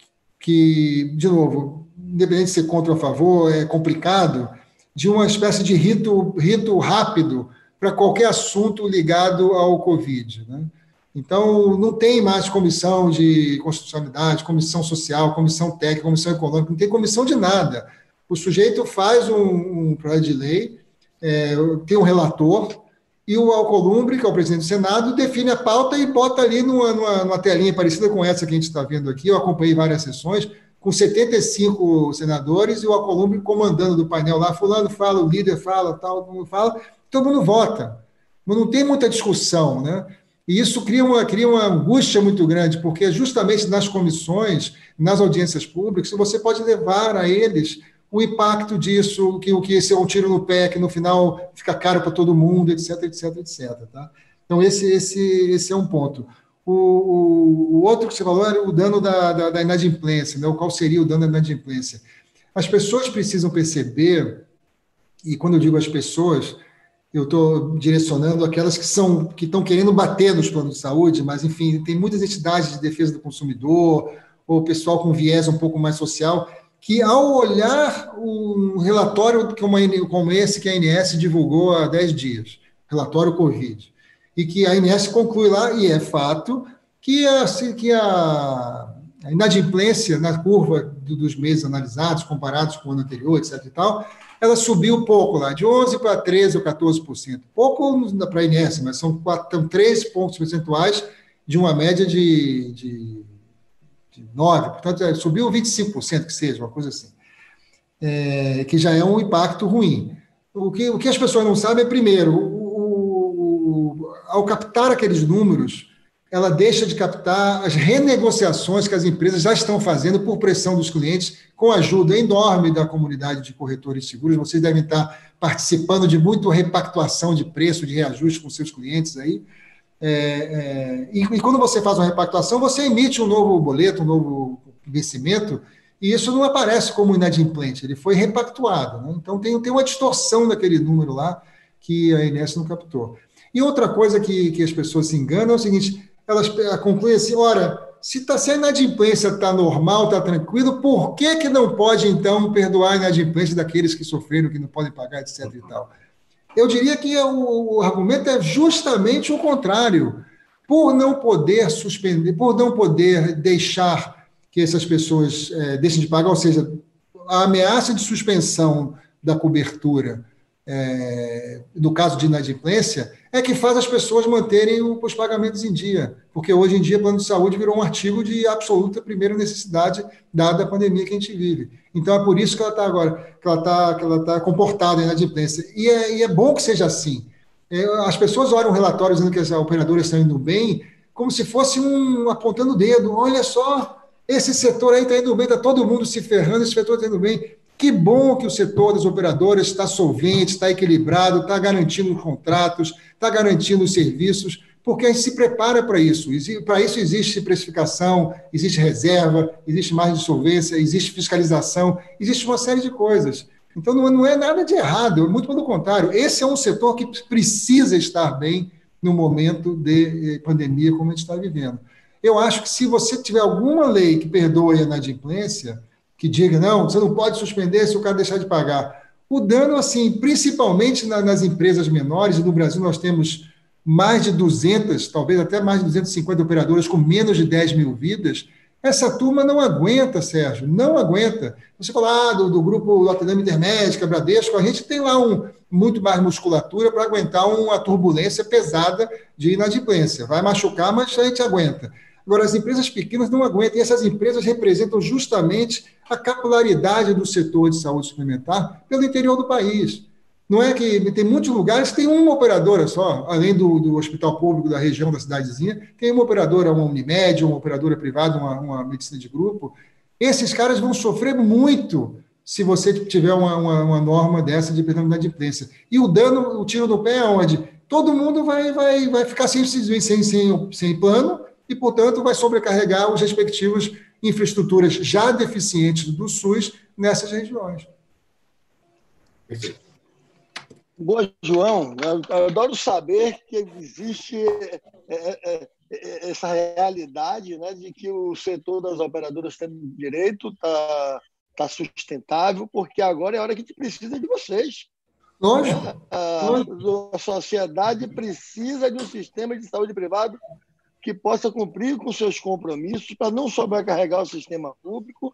que, de novo, independente de ser contra ou a favor, é complicado, de uma espécie de rito, rito rápido para qualquer assunto ligado ao Covid, né? Então, não tem mais comissão de constitucionalidade, comissão social, comissão técnica, comissão econômica, não tem comissão de nada. O sujeito faz um, um projeto de lei, é, tem um relator, e o Alcolumbre, que é o presidente do Senado, define a pauta e bota ali numa, numa, numa telinha parecida com essa que a gente está vendo aqui. Eu acompanhei várias sessões, com setenta e cinco senadores, e o Alcolumbre comandando do painel lá, fulano fala, o líder fala, tal, todo mundo fala, todo mundo vota. Mas não tem muita discussão, né? E isso cria uma, cria uma angústia muito grande, porque justamente nas comissões, nas audiências públicas, você pode levar a eles o impacto disso, que o que esse é um tiro no pé, que no final fica caro para todo mundo, etc, etc, etcétera. Tá? Então, esse, esse, esse é um ponto. O, o, o outro que você falou era o dano da, da, da inadimplência, né? Qual seria o dano da inadimplência? As pessoas precisam perceber, e quando eu digo as pessoas, eu estou direcionando aquelas que são que estão querendo bater nos planos de saúde, mas, enfim, tem muitas entidades de defesa do consumidor, ou pessoal com viés um pouco mais social, que, ao olhar um relatório como, como esse que a A N S divulgou há dez dias, relatório Covid, e que a A N S conclui lá, e é fato, que a, que a, a inadimplência na curva dos meses analisados, comparados com o ano anterior, etc e tal, ela subiu pouco lá, de onze para treze ou quatorze por cento. Pouco para a A N S, mas são, quatro, três pontos percentuais de uma média de, de, de nove. Portanto, subiu vinte e cinco por cento, que seja, uma coisa assim. é, que já é um impacto ruim. O que, o que as pessoas não sabem é, primeiro, o, o, ao captar aqueles números, ela deixa de captar as renegociações que as empresas já estão fazendo por pressão dos clientes, com a ajuda enorme da comunidade de corretores de seguros. Vocês devem estar participando de muita repactuação de preço, de reajuste com seus clientes aí. É, é, e, e quando você faz uma repactuação, você emite um novo boleto, um novo vencimento, e isso não aparece como inadimplente, ele foi repactuado, né? Então tem, tem uma distorção daquele número lá que a Inés não captou. E outra coisa que, que as pessoas se enganam é o seguinte: elas concluem assim, ora, se, tá, se a inadimplência está normal, está tranquilo, por que, que não pode, então, perdoar a inadimplência daqueles que sofreram, que não podem pagar, etc e tal? Eu diria que o, o argumento é justamente o contrário. Por não poder suspender, por não poder deixar que essas pessoas é, deixem de pagar, ou seja, a ameaça de suspensão da cobertura, é, no caso de inadimplência, é que faz as pessoas manterem os pagamentos em dia, porque hoje em dia o plano de saúde virou um artigo de absoluta primeira necessidade, dada a pandemia que a gente vive. Então é por isso que ela está agora, que ela está que ela está comportada em inadimplência. E é, e é bom que seja assim. É, as pessoas olham um relatório dizendo que as operadoras estão indo bem, como se fosse um apontando o dedo. Olha só, esse setor aí está indo bem, está todo mundo se ferrando, esse setor está indo bem. Que bom que o setor das operadoras está solvente, está equilibrado, está garantindo contratos, está garantindo os serviços, porque a gente se prepara para isso. Para isso existe precificação, existe reserva, existe margem de solvência, existe fiscalização, existe uma série de coisas. Então não, não é nada de errado, muito pelo contrário. Esse é um setor que precisa estar bem no momento de pandemia como a gente está vivendo. Eu acho que se você tiver alguma lei que perdoe a inadimplência, que diga, não, você não pode suspender se o cara deixar de pagar. O dano, assim, principalmente na, nas empresas menores, e no Brasil nós temos mais de duzentas, talvez até mais de duzentas e cinquenta operadoras com menos de dez mil vidas, essa turma não aguenta, Sérgio, não aguenta. Você fala ah, do, do grupo Notre Dame Intermédica, Bradesco, a gente tem lá um, muito mais musculatura para aguentar uma turbulência pesada de inadimplência. Vai machucar, mas a gente aguenta. Agora, as empresas pequenas não aguentam, e essas empresas representam justamente a capilaridade do setor de saúde suplementar pelo interior do país. Não é que tem muitos lugares que tem uma operadora só, além do, do hospital público da região, da cidadezinha, tem uma operadora, uma Unimed, uma operadora privada, uma, uma medicina de grupo. Esses caras vão sofrer muito se você tiver uma, uma, uma norma dessa de perdão de inadimplência. E o dano, o tiro no pé é onde? Todo mundo vai, vai, vai ficar sem, sem, sem, sem plano, e, portanto, vai sobrecarregar os respectivos infraestruturas já deficientes do SUS nessas regiões. Perfeito. Boa, João. Eu adoro saber que existe essa realidade, né, de que o setor das operadoras tem direito, está tá sustentável, porque agora é a hora que a gente precisa de vocês. Lógico. A, a sociedade precisa de um sistema de saúde privado que possa cumprir com seus compromissos para não sobrecarregar o sistema público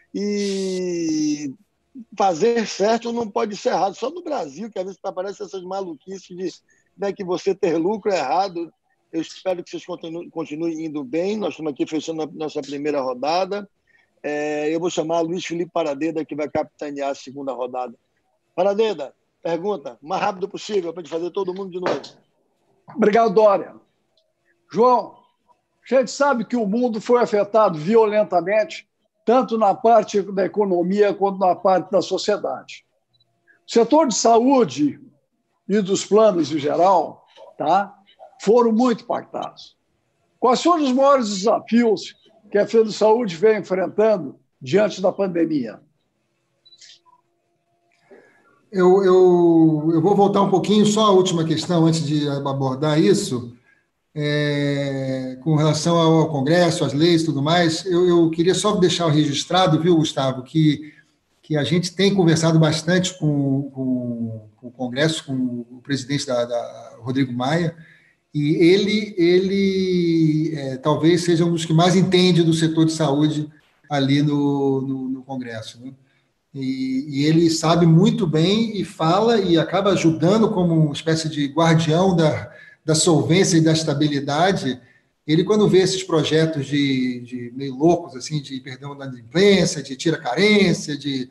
e fazer certo não pode ser errado. Só no Brasil, que às vezes aparecem essas maluquices de né, que você ter lucro é errado. Eu espero que vocês continuem, continuem indo bem. Nós estamos aqui fechando a nossa primeira rodada. É, eu vou chamar Luiz Felipe Paradeda, que vai capitanear a segunda rodada. Paradeda, pergunta, o mais rápido possível, para a gente fazer todo mundo de novo. Obrigado, Dória. João, a gente sabe que o mundo foi afetado violentamente, tanto na parte da economia quanto na parte da sociedade. O setor de saúde e dos planos em geral tá, foram muito impactados. Quais foram os maiores desafios que a Fê Saúde vem enfrentando diante da pandemia? Eu, eu, eu vou voltar um pouquinho, só a última questão, antes de abordar isso. É, com relação ao Congresso, às leis e tudo mais, eu, eu queria só deixar registrado, viu, Gustavo, que, que a gente tem conversado bastante com, com, com o Congresso, com o presidente da, da Rodrigo Maia, e ele, ele é, talvez seja um dos que mais entende do setor de saúde ali no, no, no Congresso, né? E, e ele sabe muito bem e fala e acaba ajudando como uma espécie de guardião da da solvência e da estabilidade. Ele, quando vê esses projetos de, de meio loucos, assim, de perdão da inadimplência, de tira carência, de,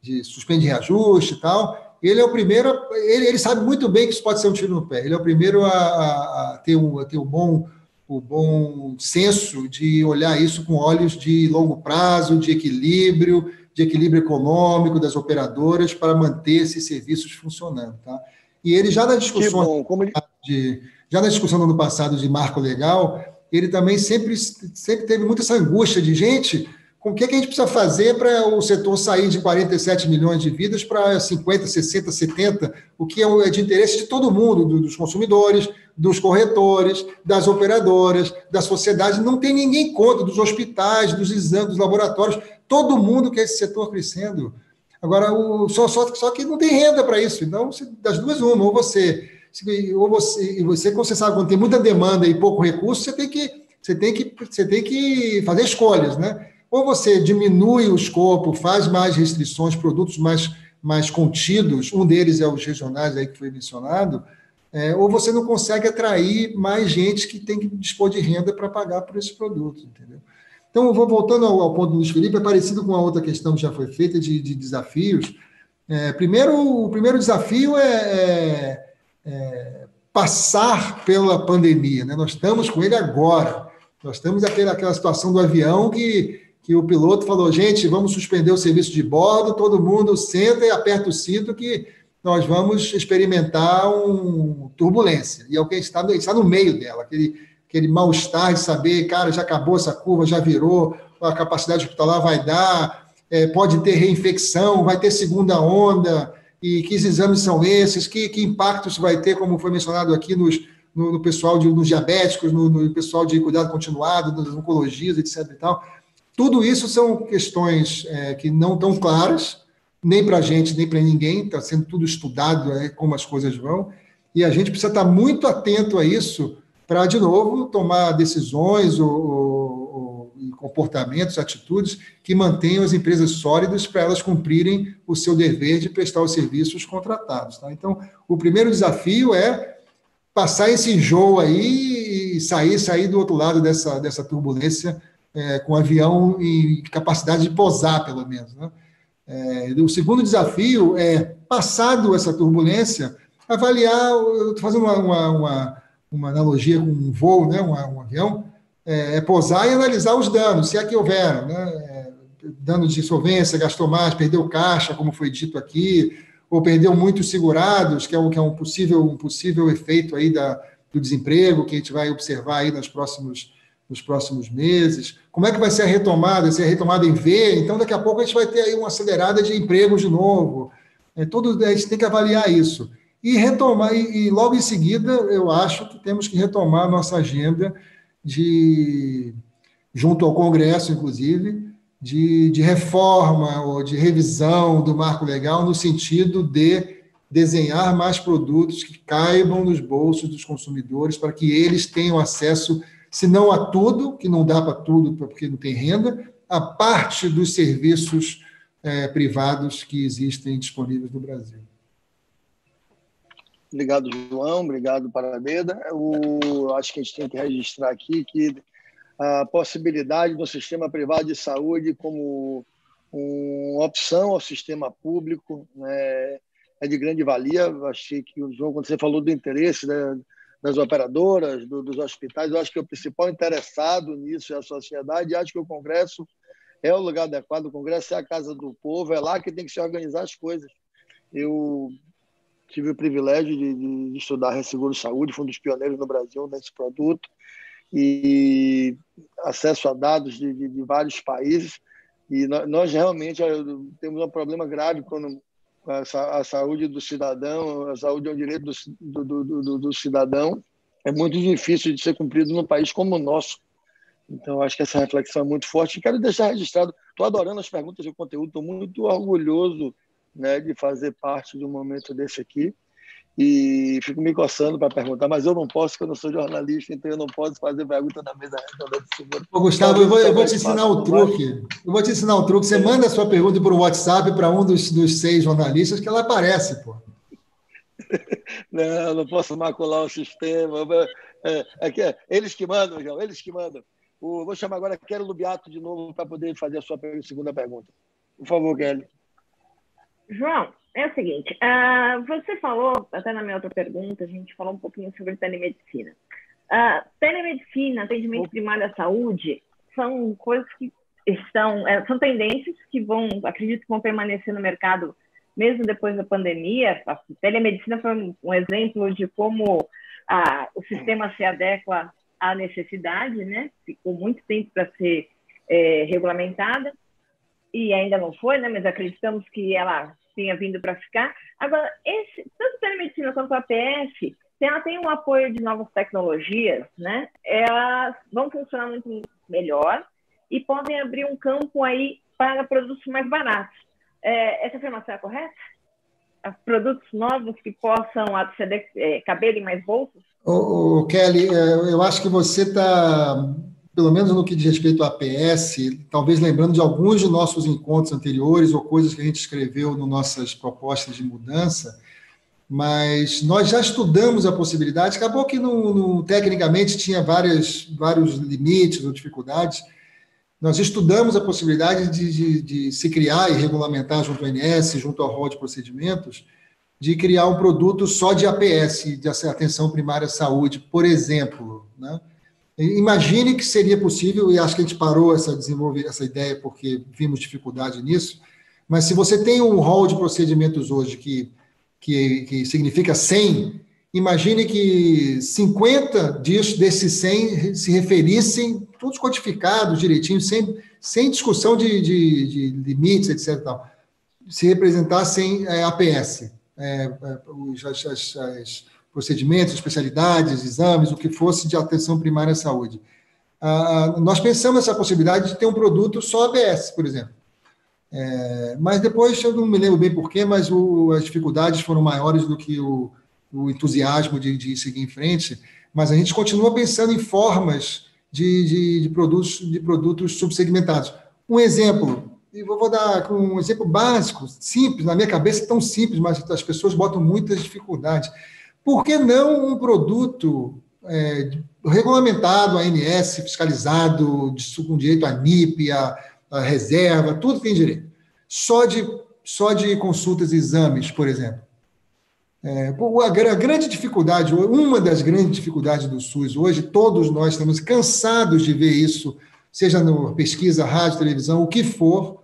de suspende reajuste e tal, ele é o primeiro, ele, ele sabe muito bem que isso pode ser um tiro no pé, ele é o primeiro a, a, a ter, um, a ter um bom, o bom senso de olhar isso com olhos de longo prazo, de equilíbrio, de equilíbrio econômico das operadoras para manter esses serviços funcionando. Tá? E ele já na discussão, Como... de, já na discussão do ano passado de marco legal, ele também sempre, sempre teve muita essa angústia de, gente, com o que, é que a gente precisa fazer para o setor sair de quarenta e sete milhões de vidas para cinquenta, sessenta, setenta, o que é de interesse de todo mundo, dos consumidores, dos corretores, das operadoras, da sociedade. Não tem ninguém contra, dos hospitais, dos exames, dos laboratórios, todo mundo quer esse setor crescendo. Agora, o, só, só, só que não tem renda para isso. Então, das duas, uma, ou você, ou você, você, como você sabe, quando tem muita demanda e pouco recurso, você tem que, você tem que, você tem que fazer escolhas, né? Ou você diminui o escopo, faz mais restrições, produtos mais, mais contidos, um deles é os regionais aí que foi mencionado, é, ou você não consegue atrair mais gente que tem que dispor de renda para pagar por esses produtos, entendeu? Então, eu vou voltando ao, ao ponto do Luiz Felipe, é parecido com a outra questão que já foi feita de, de desafios. É, primeiro, o primeiro desafio é, é, é passar pela pandemia, né? Nós estamos com ele agora. Nós estamos aquela, aquela situação do avião que que o piloto falou, gente, vamos suspender o serviço de bordo, todo mundo senta e aperta o cinto que nós vamos experimentar uma turbulência. E é o que a gente está, a gente está no meio dela, aquele, aquele mal-estar de saber, cara, já acabou essa curva, já virou, a capacidade hospitalar vai dar, é, pode ter reinfecção, vai ter segunda onda, e que exames são esses, que, que impacto isso vai ter, como foi mencionado aqui nos, no, no pessoal, de, nos diabéticos, no, no pessoal de cuidado continuado, nos oncologistas, etc e tal. Tudo isso são questões é, que não estão claras, nem para a gente, nem para ninguém, está sendo tudo estudado é, como as coisas vão, e a gente precisa estar muito atento a isso para, de novo, tomar decisões ou, ou, ou comportamentos, atitudes que mantenham as empresas sólidas para elas cumprirem o seu dever de prestar os serviços contratados. Tá? Então, o primeiro desafio é passar esse enjoo aí e sair, sair do outro lado dessa, dessa turbulência, É, com avião e capacidade de pousar, pelo menos. Né? É, o segundo desafio é, passado essa turbulência, avaliar, eu estou fazendo uma, uma, uma, uma analogia com um voo, né? um, um avião, é, é pousar e analisar os danos, se é que houveram. Né? É, dano de insolvência, gastou mais, perdeu caixa, como foi dito aqui, ou perdeu muitos segurados, que é um, que é um, possível, um possível efeito aí da, do desemprego, que a gente vai observar aí nos próximos nos próximos meses, como é que vai ser a retomada, se é a retomada em V, então daqui a pouco a gente vai ter aí uma acelerada de empregos de novo, é, tudo, a gente tem que avaliar isso, e retomar, e, e logo em seguida eu acho que temos que retomar a nossa agenda de, junto ao Congresso, inclusive, de, de reforma ou de revisão do marco legal no sentido de desenhar mais produtos que caibam nos bolsos dos consumidores para que eles tenham acesso, se não a tudo, que não dá para tudo porque não tem renda, a parte dos serviços é, privados que existem disponíveis no Brasil. Obrigado, João. Obrigado, Parameda. Eu acho que a gente tem que registrar aqui que a possibilidade do sistema privado de saúde como uma opção ao sistema público, né, é de grande valia. Eu achei que o João, quando você falou do interesse, né, das operadoras, do, dos hospitais, eu acho que o principal interessado nisso é a sociedade, e acho que o Congresso é o lugar adequado, o Congresso é a casa do povo, é lá que tem que se organizar as coisas. Eu tive o privilégio de, de estudar a Resseguro Saúde, fui um dos pioneiros no Brasil nesse produto, e acesso a dados de, de, de vários países, e nós, nós realmente temos um problema grave quando a saúde do cidadão, a saúde é um direito do, do, do, do cidadão, é muito difícil de ser cumprido num país como o nosso. Então, acho que essa reflexão é muito forte. E quero deixar registrado, estou adorando as perguntas de conteúdo, estou muito orgulhoso, né, de fazer parte de um momento desse aqui. E fico me coçando para perguntar, mas eu não posso, porque eu não sou jornalista, então eu não posso fazer pergunta na mesa redonda de seguro. Ô, Gustavo, eu vou, eu vou te ensinar o truque. Eu vou te ensinar o truque. Você manda a sua pergunta por WhatsApp para um dos, dos seis jornalistas que ela aparece, pô. Não, não posso macular o sistema. É, é que é, eles que mandam, João, eles que mandam. O, vou chamar agora a Kelly Lubiato de novo para poder fazer a sua segunda pergunta. Por favor, Kelly. João, é o seguinte, uh, você falou, até na minha outra pergunta, a gente falou um pouquinho sobre telemedicina. Uh, telemedicina, atendimento primário à saúde, são coisas que estão, é, são tendências que vão, acredito que vão permanecer no mercado mesmo depois da pandemia. A telemedicina foi um, um exemplo de como uh, o sistema se adequa à necessidade, né? Ficou muito tempo para ser é, regulamentada, e ainda não foi, né? Mas acreditamos que ela tenha vindo para ficar. Agora, esse, tanto a telemedicina quanto a A P S, se ela tem um apoio de novas tecnologias, né? Elas vão funcionar muito melhor e podem abrir um campo aí para produtos mais baratos. É, essa afirmação é correta? Produtos novos que possam aceder, é, caber em mais bolsas? Ô, ô, Kelly, eu acho que você está, pelo menos no que diz respeito à A P S, talvez lembrando de alguns de nossos encontros anteriores ou coisas que a gente escreveu nas nossas propostas de mudança, mas nós já estudamos a possibilidade, acabou que no, no, tecnicamente tinha várias, vários limites ou dificuldades. Nós estudamos a possibilidade de, de, de se criar e regulamentar junto ao I N S, junto ao rol de procedimentos, de criar um produto só de A P S, de atenção primária à saúde, por exemplo, né? Imagine que seria possível, e acho que a gente parou essa, desenvolver essa ideia porque vimos dificuldade nisso, mas se você tem um rol de procedimentos hoje que, que, que significa cem, imagine que cinquenta disso, desses cem se referissem, todos codificados direitinho, sem, sem discussão de, de, de limites, etcétera e tal, se representassem é, A P S. É, os as, as, as procedimentos, especialidades, exames, o que fosse de atenção primária à saúde. Ah, nós pensamos essa possibilidade de ter um produto só A B S, por exemplo. É, mas depois, eu não me lembro bem porquê, mas o, as dificuldades foram maiores do que o, o entusiasmo de, de seguir em frente, mas a gente continua pensando em formas de, de, de, produtos, de produtos subsegmentados. Um exemplo, e vou dar um exemplo básico, simples, na minha cabeça tão simples, mas as pessoas botam muitas dificuldades. Por que não um produto é, regulamentado, a A N S, fiscalizado, de, com direito à N I P, a, a reserva, tudo tem direito. Só de, só de consultas e exames, por exemplo. É, a, a grande dificuldade, uma das grandes dificuldades do SUS hoje, todos nós estamos cansados de ver isso, seja na pesquisa, rádio, televisão, o que for,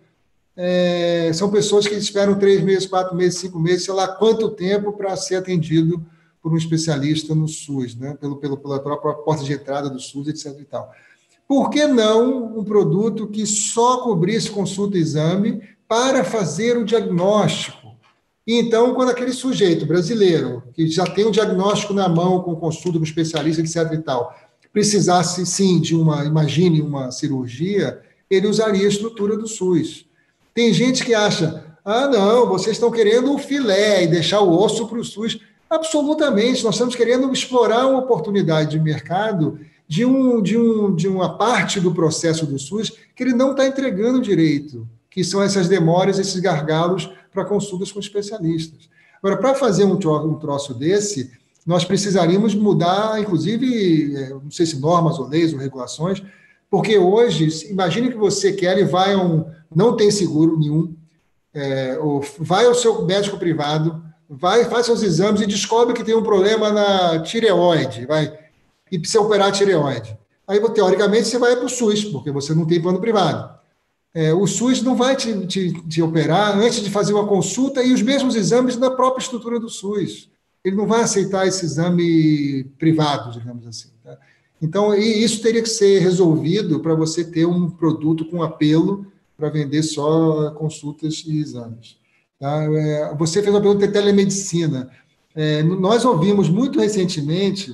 é, são pessoas que esperam três meses, quatro meses, cinco meses, sei lá quanto tempo para ser atendido por um especialista no SUS, né? pelo, pelo, pela própria porta de entrada do SUS, etcétera e tal. Por que não um produto que só cobrisse consulta e exame para fazer o diagnóstico? E então, quando aquele sujeito brasileiro, que já tem um diagnóstico na mão, com consulta com especialista, etcétera e tal, precisasse, sim, de uma, imagine, uma cirurgia, ele usaria a estrutura do SUS. Tem gente que acha, ah, não, vocês estão querendo o filé e deixar o osso para o SUS. Absolutamente, nós estamos querendo explorar uma oportunidade de mercado de, um, de, um, de uma parte do processo do SUS que ele não está entregando direito, que são essas demoras, esses gargalos para consultas com especialistas. Agora, para fazer um, um troço desse, nós precisaríamos mudar, inclusive, não sei se normas ou leis ou regulações, porque hoje, imagine que você quer e vai a um, não tem seguro nenhum, é, ou vai ao seu médico privado, vai, faz seus exames e descobre que tem um problema na tireoide, vai, e precisa operar a tireoide. Aí, teoricamente, você vai para o SUS, porque você não tem plano privado. É, o SUS não vai te, te, te operar antes de fazer uma consulta e os mesmos exames na própria estrutura do SUS. Ele não vai aceitar esse exame privado, digamos assim. Tá? Então, isso teria que ser resolvido para você ter um produto com apelo para vender só consultas e exames. Tá? É, você fez uma pergunta de telemedicina. É, nós ouvimos muito recentemente,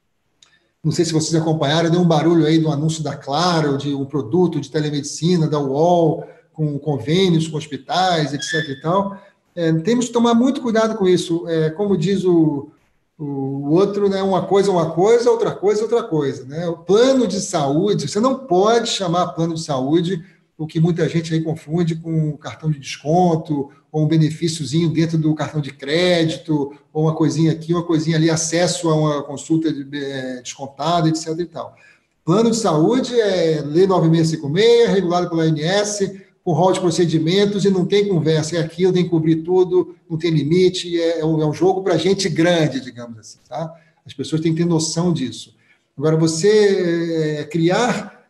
não sei se vocês acompanharam, deu um barulho aí do anúncio da Claro, de um produto de telemedicina, da U O L, com convênios com hospitais, etcétera e tal. É, temos que tomar muito cuidado com isso. É, como diz o, o outro, né, uma coisa é uma coisa, outra coisa é outra coisa. Né? O plano de saúde, você não pode chamar plano de saúde o que muita gente aí confunde com cartão de desconto, ou um benefíciozinho dentro do cartão de crédito, ou uma coisinha aqui, uma coisinha ali, acesso a uma consulta de, é, descontada, etcétera e tal. Plano de saúde é Lei nove mil seiscentos e cinquenta e seis, regulado pela A N S, com rol de procedimentos e não tem conversa, é aquilo, tem que cobrir tudo, não tem limite, é, é um, é um jogo para gente grande, digamos assim, tá? As pessoas têm que ter noção disso. Agora, você é, criar,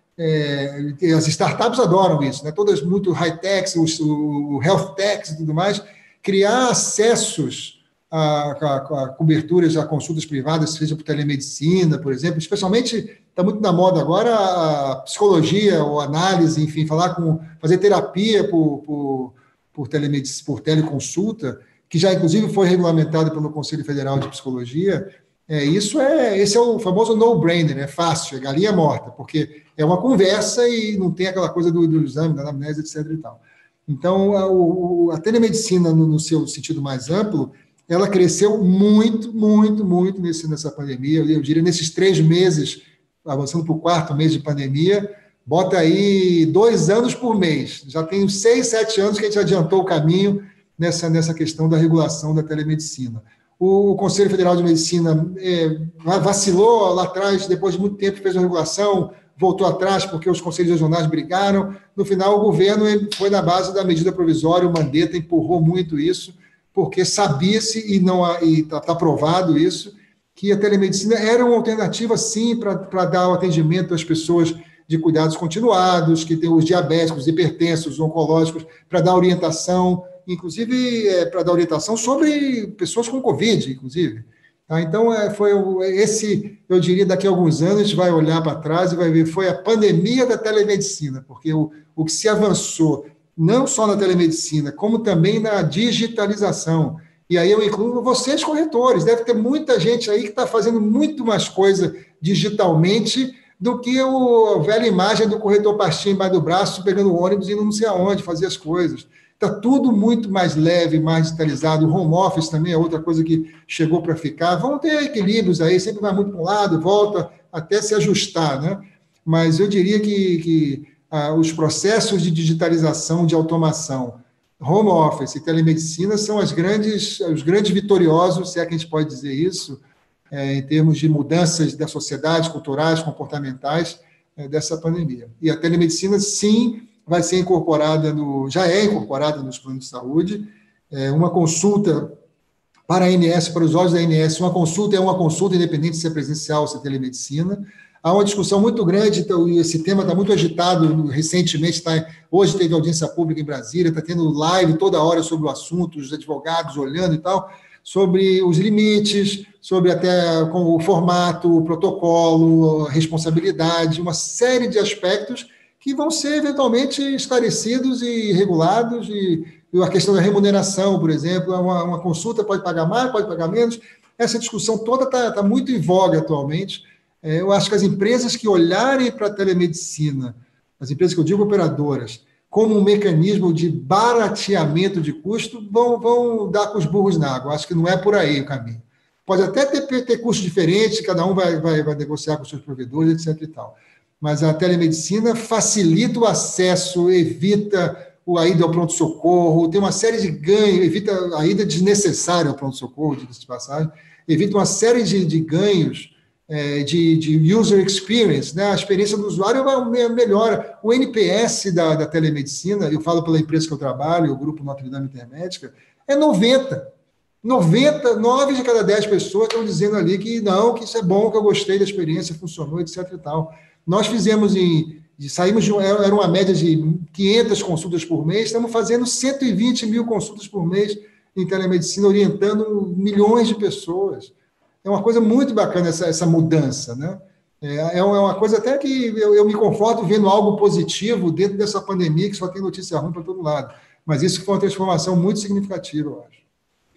é, as startups adoram isso, né? Todas muito high-tech, o, o health-tech e tudo mais, criar acessos a, a, a coberturas, a consultas privadas, seja por telemedicina, por exemplo, especialmente, está muito na moda agora a psicologia ou análise, enfim, falar com, fazer terapia por, por, por, telemedicina, por teleconsulta, que já, inclusive, foi regulamentado pelo Conselho Federal de Psicologia. É, isso é, esse é o famoso no-brainer, é fácil, é galinha morta, porque é uma conversa e não tem aquela coisa do, do exame, da anamnese, etc. E tal. Então, a, a telemedicina, no, no seu sentido mais amplo, ela cresceu muito, muito, muito nesse, nessa pandemia. Eu diria, nesses três meses, avançando para o quarto mês de pandemia, bota aí dois anos por mês. Já tem seis, sete anos que a gente adiantou o caminho nessa, nessa questão da regulação da telemedicina. O Conselho Federal de Medicina é, vacilou lá atrás, depois de muito tempo fez uma regulação, voltou atrás porque os conselhos regionais brigaram. No final, o governo foi na base da medida provisória, o Mandetta empurrou muito isso, porque sabia-se, e está tá provado isso, que a telemedicina era uma alternativa, sim, para dar o atendimento às pessoas de cuidados continuados, que tem os diabéticos, hipertensos, os oncológicos, para dar orientação, inclusive é, para dar orientação sobre pessoas com Covid, inclusive. Tá? Então, é, foi esse, eu diria, daqui a alguns anos, a gente vai olhar para trás e vai ver, foi a pandemia da telemedicina, porque o, o que se avançou, não só na telemedicina, como também na digitalização. E aí eu incluo vocês, corretores, deve ter muita gente aí que está fazendo muito mais coisa digitalmente do que o, a velha imagem do corretor pastinha embaixo do braço, pegando o ônibus e indo não sei aonde fazer as coisas. Está tudo muito mais leve, mais digitalizado. O home office também é outra coisa que chegou para ficar. Vão ter equilíbrios aí, sempre vai muito para um lado, volta até se ajustar, né? Mas eu diria que, que ah, os processos de digitalização, de automação, home office e telemedicina são as grandes, os grandes vitoriosos, se é que a gente pode dizer isso, é, em termos de mudanças da sociedade, culturais, comportamentais, é, dessa pandemia. E a telemedicina, sim, vai ser incorporada, no, já é incorporada nos planos de saúde, é, uma consulta para a A N S, para os usuários da A N S, uma consulta é uma consulta independente se é presencial ou se é telemedicina. Há uma discussão muito grande, então, esse tema está muito agitado, recentemente, tá, hoje teve audiência pública em Brasília, está tendo live toda hora sobre o assunto, os advogados olhando e tal, sobre os limites, sobre até com o formato, o protocolo, a responsabilidade, uma série de aspectos que vão ser eventualmente esclarecidos e regulados, e, e a questão da remuneração, por exemplo, uma, uma consulta pode pagar mais, pode pagar menos, essa discussão toda está tá muito em voga atualmente. É, eu acho que as empresas que olharem para a telemedicina, as empresas que eu digo operadoras, como um mecanismo de barateamento de custo, vão, vão dar com os burros na água. Acho que não é por aí o caminho. Pode até ter, ter custos diferentes, cada um vai, vai, vai negociar com os seus provedores, etc. e tal. Mas a telemedicina facilita o acesso, evita a ida ao pronto-socorro, tem uma série de ganhos, evita a ida desnecessária ao pronto-socorro, de passagem, evita uma série de, de ganhos é, de, de user experience, né? A experiência do usuário melhora. O N P S da, da telemedicina, eu falo pela empresa que eu trabalho, o Grupo Notre Dame Intermédica, é noventa. noventa, nove de cada dez pessoas estão dizendo ali que não, que isso é bom, que eu gostei da experiência, funcionou, etc e tal. Nós fizemos em, saímos de, era uma média de quinhentas consultas por mês, estamos fazendo cento e vinte mil consultas por mês em telemedicina, orientando milhões de pessoas. É uma coisa muito bacana essa, essa mudança, né? É, é uma coisa até que eu, eu me conforto vendo algo positivo dentro dessa pandemia, que só tem notícia ruim para todo lado. Mas isso foi uma transformação muito significativa, eu acho.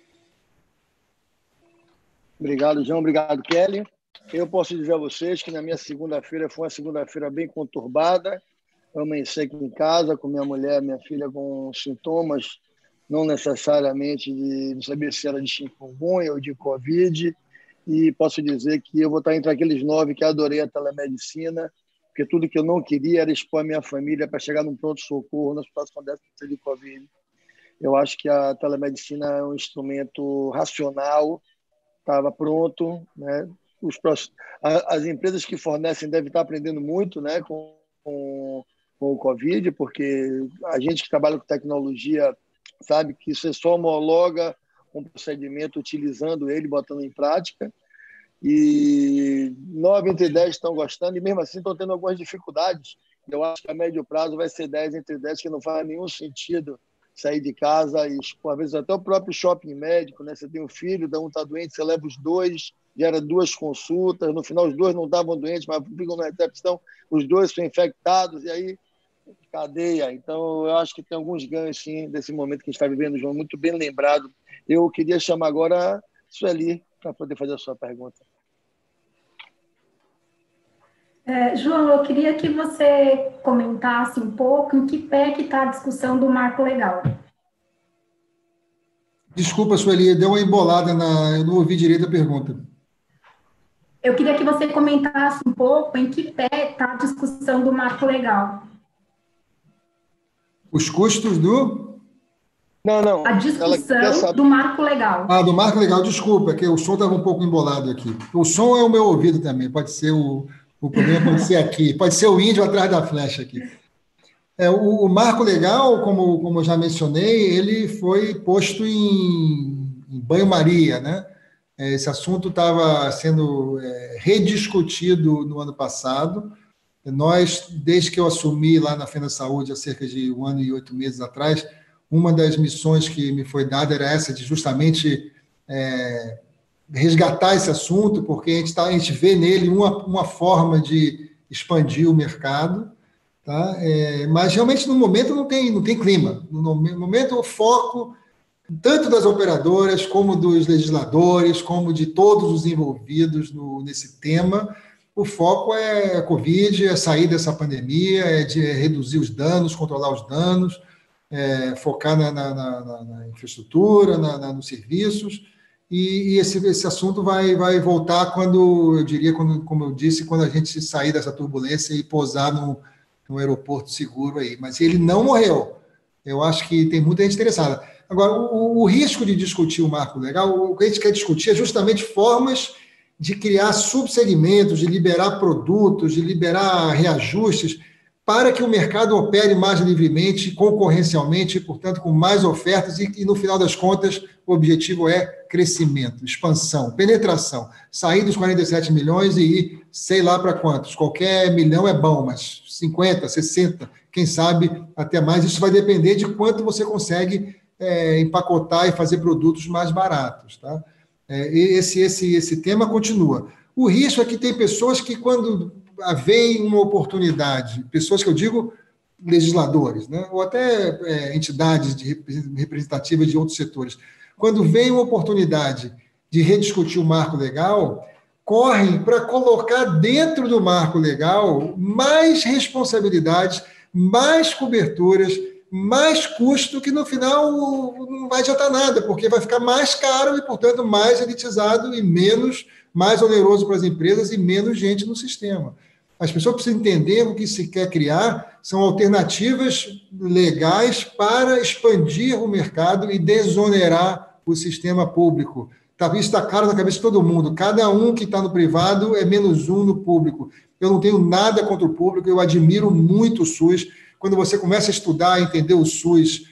Obrigado, João. Obrigado, Kelly. Eu posso dizer a vocês que na minha segunda-feira foi uma segunda-feira bem conturbada. Eu amanheci aqui em casa com minha mulher, minha filha com sintomas, não necessariamente de, de saber se era de chikungunya ou de Covid. E posso dizer que eu vou estar entre aqueles nove que adorei a telemedicina, porque tudo que eu não queria era expor a minha família para chegar num pronto-socorro na situação dessa de Covid. Eu acho que a telemedicina é um instrumento racional, estava pronto, né? Os, as empresas que fornecem devem estar aprendendo muito, né, com, com com o Covid, porque a gente que trabalha com tecnologia sabe que você só homologa um procedimento utilizando ele, botando em prática, e nove entre dez estão gostando, e mesmo assim estão tendo algumas dificuldades. Eu acho que a médio prazo vai ser dez entre dez, que não faz nenhum sentido sair de casa, e às vezes até o próprio shopping médico, né? Você tem um filho, um está doente, você leva os dois, gera duas consultas, no final os dois não estavam doentes, mas ficam na recepção, os dois são infectados, e aí cadeia. Então, eu acho que tem alguns ganhos, sim, desse momento que a gente está vivendo, João, muito bem lembrado. Eu queria chamar agora a Sueli para poder fazer a sua pergunta. É, João, eu queria que você comentasse um pouco em que pé que está a discussão do marco legal. Desculpa, Sueli, deu uma embolada, na... eu não ouvi direito a pergunta. Eu queria que você comentasse um pouco em que pé está a discussão do marco legal. Os custos do... Não, não. A discussão do marco legal. Ah, do marco legal, desculpa, é que o som estava um pouco embolado aqui. O som é o meu ouvido também, pode ser o... O problema pode ser aqui, pode ser o índio atrás da flecha aqui. É, o, o marco legal, como, como eu já mencionei, ele foi posto em, em banho-maria, né? Esse assunto estava sendo é, rediscutido no ano passado. Nós, desde que eu assumi lá na Fenda Saúde, há cerca de um ano e oito meses atrás, uma das missões que me foi dada era essa, de justamente... É, resgatar esse assunto, porque a gente, tá, a gente vê nele uma, uma forma de expandir o mercado, tá? É, mas realmente no momento não tem, não tem clima. No momento o foco, tanto das operadoras, como dos legisladores, como de todos os envolvidos no, nesse tema, o foco é a Covid, é sair dessa pandemia, é de reduzir os danos, controlar os danos, é, focar na, na, na, na infraestrutura, na, na, nos serviços. E, e esse, esse assunto vai, vai voltar quando, eu diria, quando, como eu disse, quando a gente sair dessa turbulência e pousar no, no aeroporto seguro aí. Mas ele não morreu. Eu acho que tem muita gente interessada. Agora, o, o risco de discutir o marco legal, o que a gente quer discutir é justamente formas de criar subsegmentos, de liberar produtos, de liberar reajustes, para que o mercado opere mais livremente, concorrencialmente, portanto, com mais ofertas, e, e no final das contas, o objetivo é crescimento, expansão, penetração, sair dos quarenta e sete milhões e ir, sei lá para quantos, qualquer milhão é bom, mas cinquenta, sessenta, quem sabe até mais, isso vai depender de quanto você consegue é, empacotar e fazer produtos mais baratos, tá? É, esse, esse, esse tema continua. O risco é que tem pessoas que, quando vem uma oportunidade, pessoas que eu digo legisladores, né, ou até é, entidades de, representativas de outros setores, quando vem uma oportunidade de rediscutir o marco legal, correm para colocar dentro do marco legal mais responsabilidades, mais coberturas, mais custo, que no final não vai adiantar nada, porque vai ficar mais caro e, portanto, mais elitizado e menos, mais oneroso para as empresas e menos gente no sistema. As pessoas precisam entender o que se quer criar são alternativas legais para expandir o mercado e desonerar o sistema público. Isso está claro na cabeça de todo mundo. Cada um que está no privado é menos um no público. Eu não tenho nada contra o público, eu admiro muito o SUS. Quando você começa a estudar, a entender o SUS,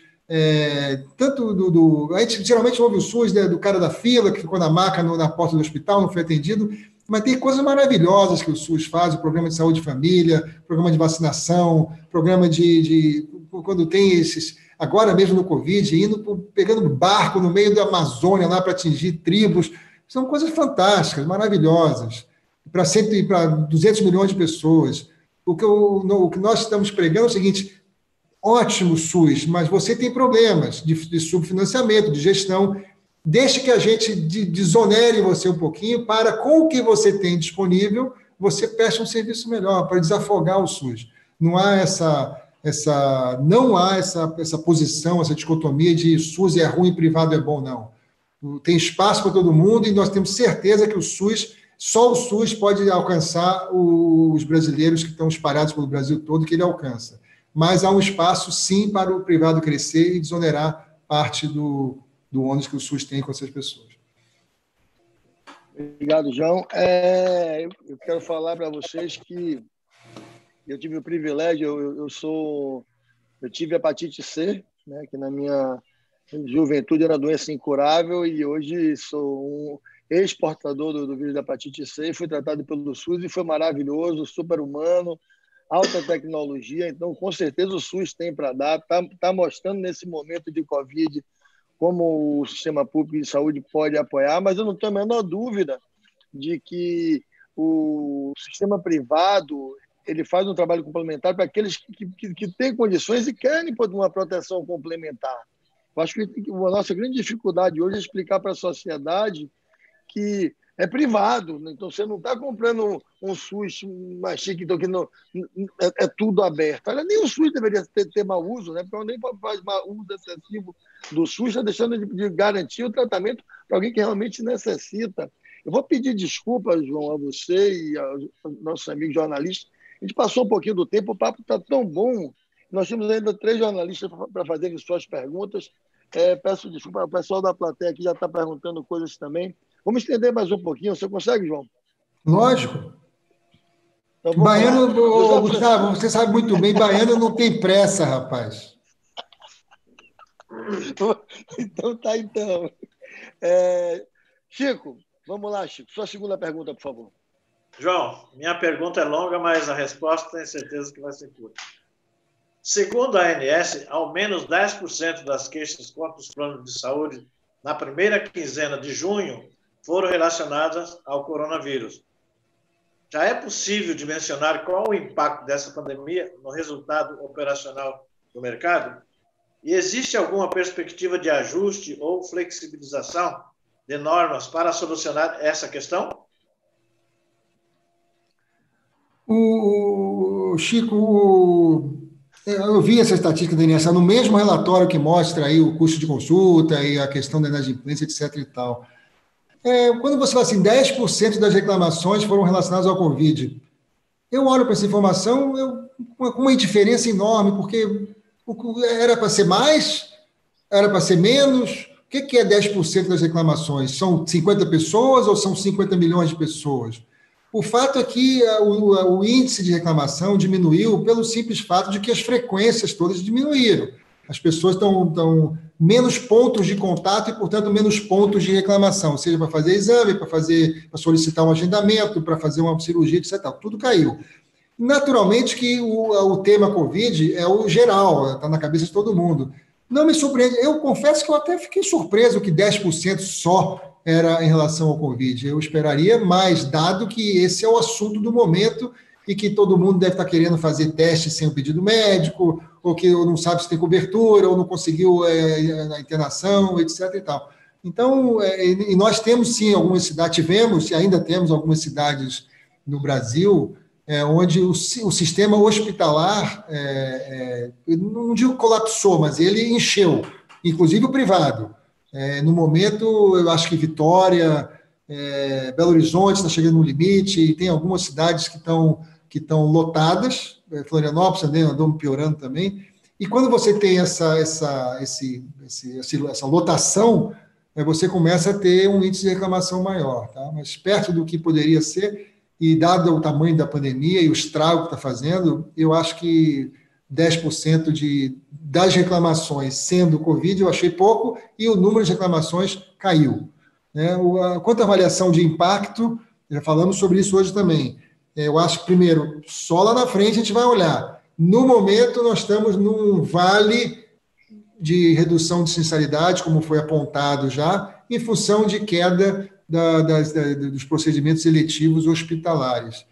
é, tanto do, do... A gente geralmente ouve o SUS, né, do cara da fila, que ficou na maca no, na porta do hospital, não foi atendido, mas tem coisas maravilhosas que o SUS faz, o programa de saúde de família, programa de vacinação, programa de... de quando tem esses... Agora mesmo no Covid, indo, pegando barco no meio da Amazônia lá para atingir tribos, são coisas fantásticas, maravilhosas, para para duzentos milhões de pessoas. O que, eu, no, o que nós estamos pregando é o seguinte: ótimo SUS, mas você tem problemas de, de subfinanciamento, de gestão. Deixe que a gente de, desonere você um pouquinho para, com o que você tem disponível, você preste um serviço melhor, para desafogar o SUS. Não há essa... Essa, não há essa, essa posição, essa dicotomia de SUS é ruim, privado é bom, não. Tem espaço para todo mundo e nós temos certeza que o SUS, só o SUS pode alcançar os brasileiros que estão espalhados pelo Brasil todo, que ele alcança. Mas há um espaço, sim, para o privado crescer e desonerar parte do, do ônus que o SUS tem com essas pessoas. Obrigado, João. É, eu quero falar para vocês que eu tive o privilégio, eu, eu sou, eu tive hepatite C, né, que na minha juventude era doença incurável, e hoje sou um ex-portador do, do vírus da hepatite C, fui tratado pelo SUS e foi maravilhoso, super-humano, alta tecnologia. Então, com certeza, o SUS tem para dar, está tá mostrando nesse momento de Covid como o sistema público de saúde pode apoiar, mas eu não tenho a menor dúvida de que o sistema privado ele faz um trabalho complementar para aqueles que, que, que têm condições e querem uma proteção complementar. Eu acho que a nossa grande dificuldade hoje é explicar para a sociedade que é privado, né? Então você não está comprando um, um SUS mais chique, então que não, é, é tudo aberto. Olha, nem o SUS deveria ter, ter mau uso, né? Porque nem faz mau uso excessivo do SUS, está deixando de, de garantir o tratamento para alguém que realmente necessita. Eu vou pedir desculpas, João, a você e aos nossos amigos jornalistas. A gente passou um pouquinho do tempo, o papo está tão bom. Nós temos ainda três jornalistas para fazerem suas perguntas. É, peço desculpa, o pessoal da plateia aqui já está perguntando coisas também. Vamos estender mais um pouquinho. Você consegue, João? Lógico. Então, baiano, ô, Gustavo, você sabe muito bem, baiano não tem pressa, rapaz. Então tá, então. É... Chico, vamos lá, Chico. Sua segunda pergunta, por favor. João, minha pergunta é longa, mas a resposta tenho certeza que vai ser curta. Segundo a A N S, ao menos dez por cento das queixas contra os planos de saúde na primeira quinzena de junho foram relacionadas ao coronavírus. Já é possível dimensionar qual o impacto dessa pandemia no resultado operacional do mercado? E existe alguma perspectiva de ajuste ou flexibilização de normas para solucionar essa questão? O Chico, o... eu vi essa estatística da I N S no mesmo relatório que mostra aí o custo de consulta e a questão da inadimplência, etc e tal. É, quando você fala assim, dez por cento das reclamações foram relacionadas ao Covid, eu olho para essa informação eu, com uma indiferença enorme, porque era para ser mais, era para ser menos. O que é dez por cento das reclamações? São cinquenta pessoas ou são cinquenta milhões de pessoas? O fato é que o, o índice de reclamação diminuiu pelo simples fato de que as frequências todas diminuíram. As pessoas estão, estão menos pontos de contato e, portanto, menos pontos de reclamação, seja para fazer exame, para fazer, para solicitar um agendamento, para fazer uma cirurgia, etcétera. Tudo caiu. Naturalmente que o, o tema Covid é o geral, está na cabeça de todo mundo. Não me surpreende. Eu confesso que eu até fiquei surpreso que dez por cento só era em relação ao Covid. Eu esperaria mais, dado que esse é o assunto do momento e que todo mundo deve estar querendo fazer teste sem o pedido médico, ou que não sabe se tem cobertura, ou não conseguiu é, a internação, etc e tal. Então, é, e nós temos sim algumas cidades, tivemos e ainda temos algumas cidades no Brasil é, onde o, o sistema hospitalar, é, é, não digo colapsou, mas ele encheu, inclusive o privado. É, no momento, eu acho que Vitória, é, Belo Horizonte está chegando no limite, e tem algumas cidades que estão que estão lotadas, é, Florianópolis também andou piorando também, e quando você tem essa, essa, esse, esse, essa lotação, é, você começa a ter um índice de reclamação maior, tá? Mas perto do que poderia ser, e dado o tamanho da pandemia e o estrago que está fazendo, eu acho que dez por cento de, das reclamações sendo Covid, eu achei pouco, e o número de reclamações caiu. Né? O, a, quanto à avaliação de impacto, já falamos sobre isso hoje também, eu acho que, primeiro, só lá na frente a gente vai olhar. No momento, nós estamos num vale de redução de sinceridade, como foi apontado já, em função de queda da, das, da, dos procedimentos eletivos hospitalares.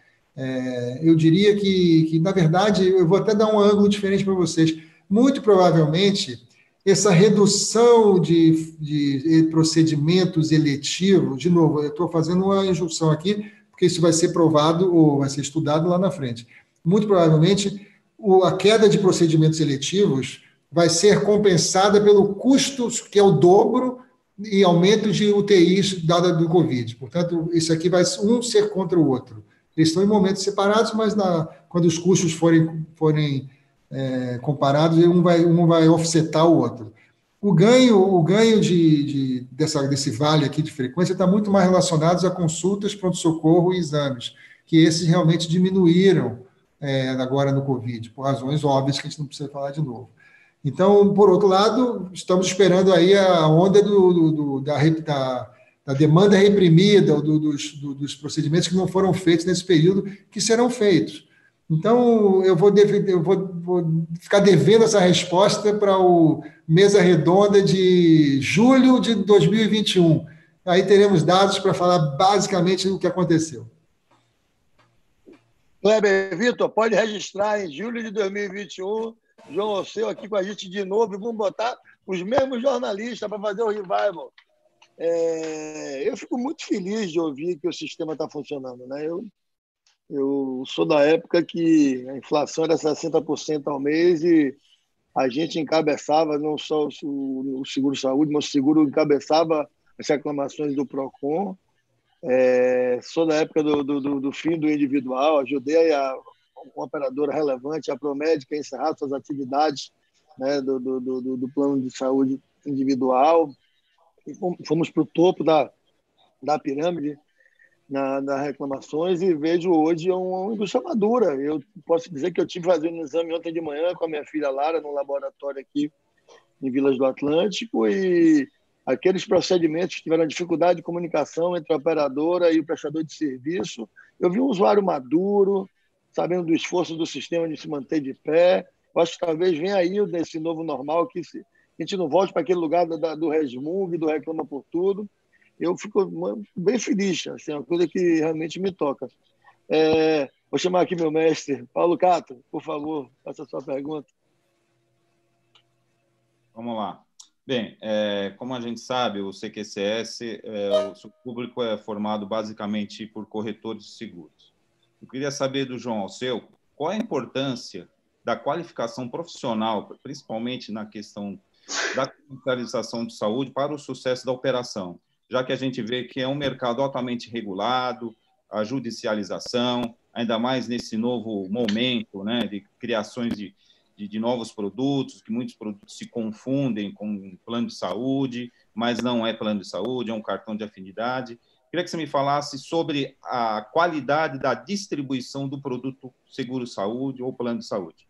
É, eu diria que, que, na verdade, eu vou até dar um ângulo diferente para vocês. Muito provavelmente, essa redução de, de procedimentos eletivos, de novo, eu estou fazendo uma injunção aqui, porque isso vai ser provado ou vai ser estudado lá na frente. Muito provavelmente, o, a queda de procedimentos eletivos vai ser compensada pelo custo, que é o dobro, e aumento de U T Is dada do Covid. Portanto, isso aqui vai um ser contra o outro. Eles estão em momentos separados, mas na, quando os custos forem, forem é, comparados, um vai, um vai offsetar o outro. O ganho, o ganho de, de, dessa, desse vale aqui de frequência está muito mais relacionado a consultas, pronto-socorro e exames, que esses realmente diminuíram é, agora no Covid, por razões óbvias que a gente não precisa falar de novo. Então, por outro lado, estamos esperando aí a onda do, do, do, da, da, da demanda reprimida, do, dos, do, dos procedimentos que não foram feitos nesse período, que serão feitos. Então, eu vou, deve, eu vou, vou ficar devendo essa resposta para o Mesa Redonda de julho de dois mil e vinte e um. Aí teremos dados para falar basicamente o que aconteceu. Kleber, Vitor, pode registrar em julho de dois mil e vinte e um, João Alceu aqui com a gente de novo, e vamos botar os mesmos jornalistas para fazer o revival. É, eu fico muito feliz de ouvir que o sistema está funcionando, né? Eu, eu sou da época que a inflação era sessenta por cento ao mês e a gente encabeçava não só o, o seguro-saúde, mas o seguro encabeçava as reclamações do PROCON. É, sou da época do, do, do fim do individual, ajudei a uma operadora relevante, a Promédica, a encerrar suas atividades, né, do, do, do, do plano de saúde individual. E fomos para o topo da, da pirâmide na, nas reclamações e vejo hoje uma indústria madura. Eu posso dizer que eu tive fazendo um exame ontem de manhã com a minha filha Lara, no laboratório aqui em Vilas do Atlântico, e aqueles procedimentos que tiveram dificuldade de comunicação entre a operadora e o prestador de serviço, eu vi um usuário maduro, sabendo do esforço do sistema de se manter de pé. Eu acho que talvez venha aí desse novo normal, que se, a gente não volte para aquele lugar do, do resmungue, do reclama por tudo. Eu fico bem feliz, assim, é uma coisa que realmente me toca. É, vou chamar aqui meu mestre, Paulo Cato, por favor, faça a sua pergunta. Vamos lá. Bem, é, como a gente sabe, o C Q C S, é, o público é formado basicamente por corretores de seguros. Eu queria saber do João Alceu qual a importância da qualificação profissional, principalmente na questão da comercialização de saúde, para o sucesso da operação, já que a gente vê que é um mercado altamente regulado, a judicialização, ainda mais nesse novo momento, né, de criações de De, de novos produtos, que muitos produtos se confundem com plano de saúde, mas não é plano de saúde, é um cartão de afinidade. Queria que você me falasse sobre a qualidade da distribuição do produto seguro-saúde ou plano de saúde.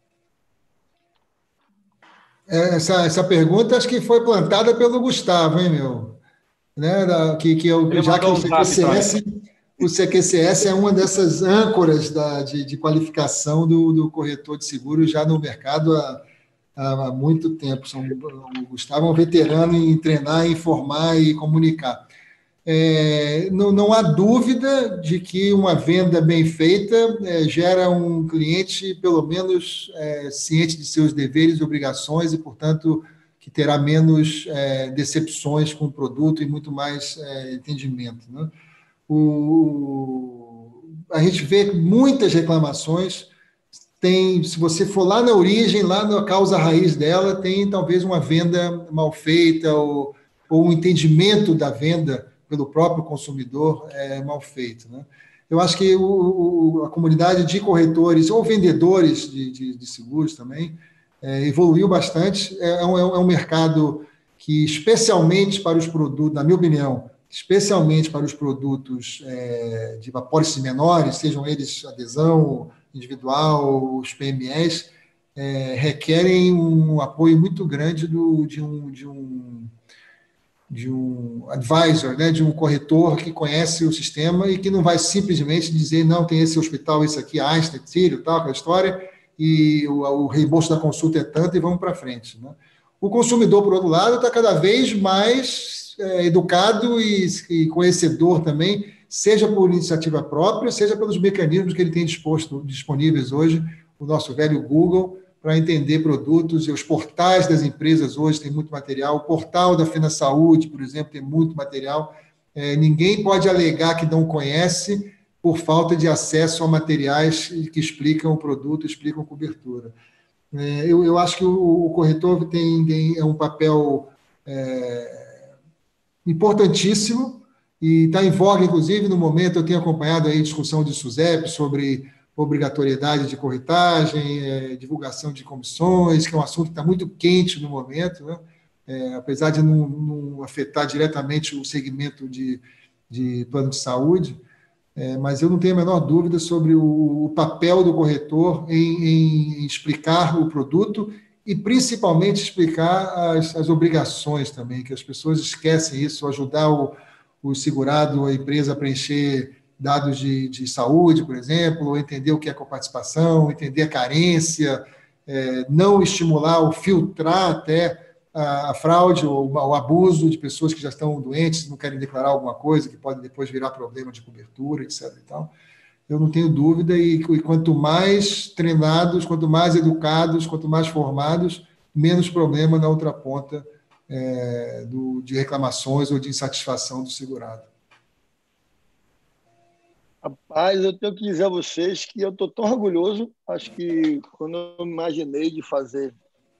Essa, essa pergunta acho que foi plantada pelo Gustavo, hein, meu? Né, da, que, que eu, já que o C Q C S... O C Q C S é uma dessas âncoras da, de, de qualificação do, do corretor de seguros já no mercado há, há muito tempo. São, o Gustavo é um veterano em treinar, informar e comunicar. É, não, não há dúvida de que uma venda bem feita é, gera um cliente, pelo menos, é, ciente de seus deveres e obrigações e, portanto, que terá menos é, decepções com o produto e muito mais é, entendimento, né? O, a gente vê muitas reclamações, tem, se você for lá na origem, lá na causa raiz dela, tem talvez uma venda mal feita ou, ou um entendimento da venda pelo próprio consumidor é, mal feito, né? Eu acho que o, o, a comunidade de corretores ou vendedores de, de, de seguros também é, evoluiu bastante. É, é, um, é um mercado que, especialmente para os produtos, na minha opinião, especialmente para os produtos é, de apólices menores, sejam eles adesão individual, os P M Es, é, requerem um apoio muito grande do, de, um, de, um, de um advisor, né, de um corretor que conhece o sistema e que não vai simplesmente dizer, não, tem esse hospital, esse aqui, Einstein, Círio, tal, aquela história, e o, o reembolso da consulta é tanto e vamos para frente, né? O consumidor, por outro lado, está cada vez mais É, educado e, e conhecedor também, seja por iniciativa própria, seja pelos mecanismos que ele tem disposto, disponíveis hoje, o nosso velho Google, para entender produtos, e os portais das empresas hoje têm muito material, o portal da Fina Saúde, por exemplo, tem muito material. É, ninguém pode alegar que não conhece por falta de acesso a materiais que explicam o produto, explicam a cobertura. É, eu, eu acho que o, o corretor tem, tem é um papel é, importantíssimo, e está em voga, inclusive, no momento, eu tenho acompanhado aí a discussão de SUSEP sobre obrigatoriedade de corretagem, é, divulgação de comissões, que é um assunto que está muito quente no momento, né? É, apesar de não, não afetar diretamente o segmento de, de plano de saúde, É, mas eu não tenho a menor dúvida sobre o, o papel do corretor em, em explicar o produto e, principalmente, explicar as, as obrigações também, que as pessoas esquecem isso, ajudar o, o segurado, a empresa a preencher dados de, de saúde, por exemplo, entender o que é coparticipação, entender a carência, é, não estimular ou filtrar até a, a fraude ou o abuso de pessoas que já estão doentes, não querem declarar alguma coisa, que pode depois virar problema de cobertura, etcétera. Então, eu não tenho dúvida, e, e quanto mais treinados, quanto mais educados, quanto mais formados, menos problema na outra ponta é, do, de reclamações ou de insatisfação do segurado. Rapaz, eu tenho que dizer a vocês que eu estou tão orgulhoso, acho que quando eu imaginei de fazer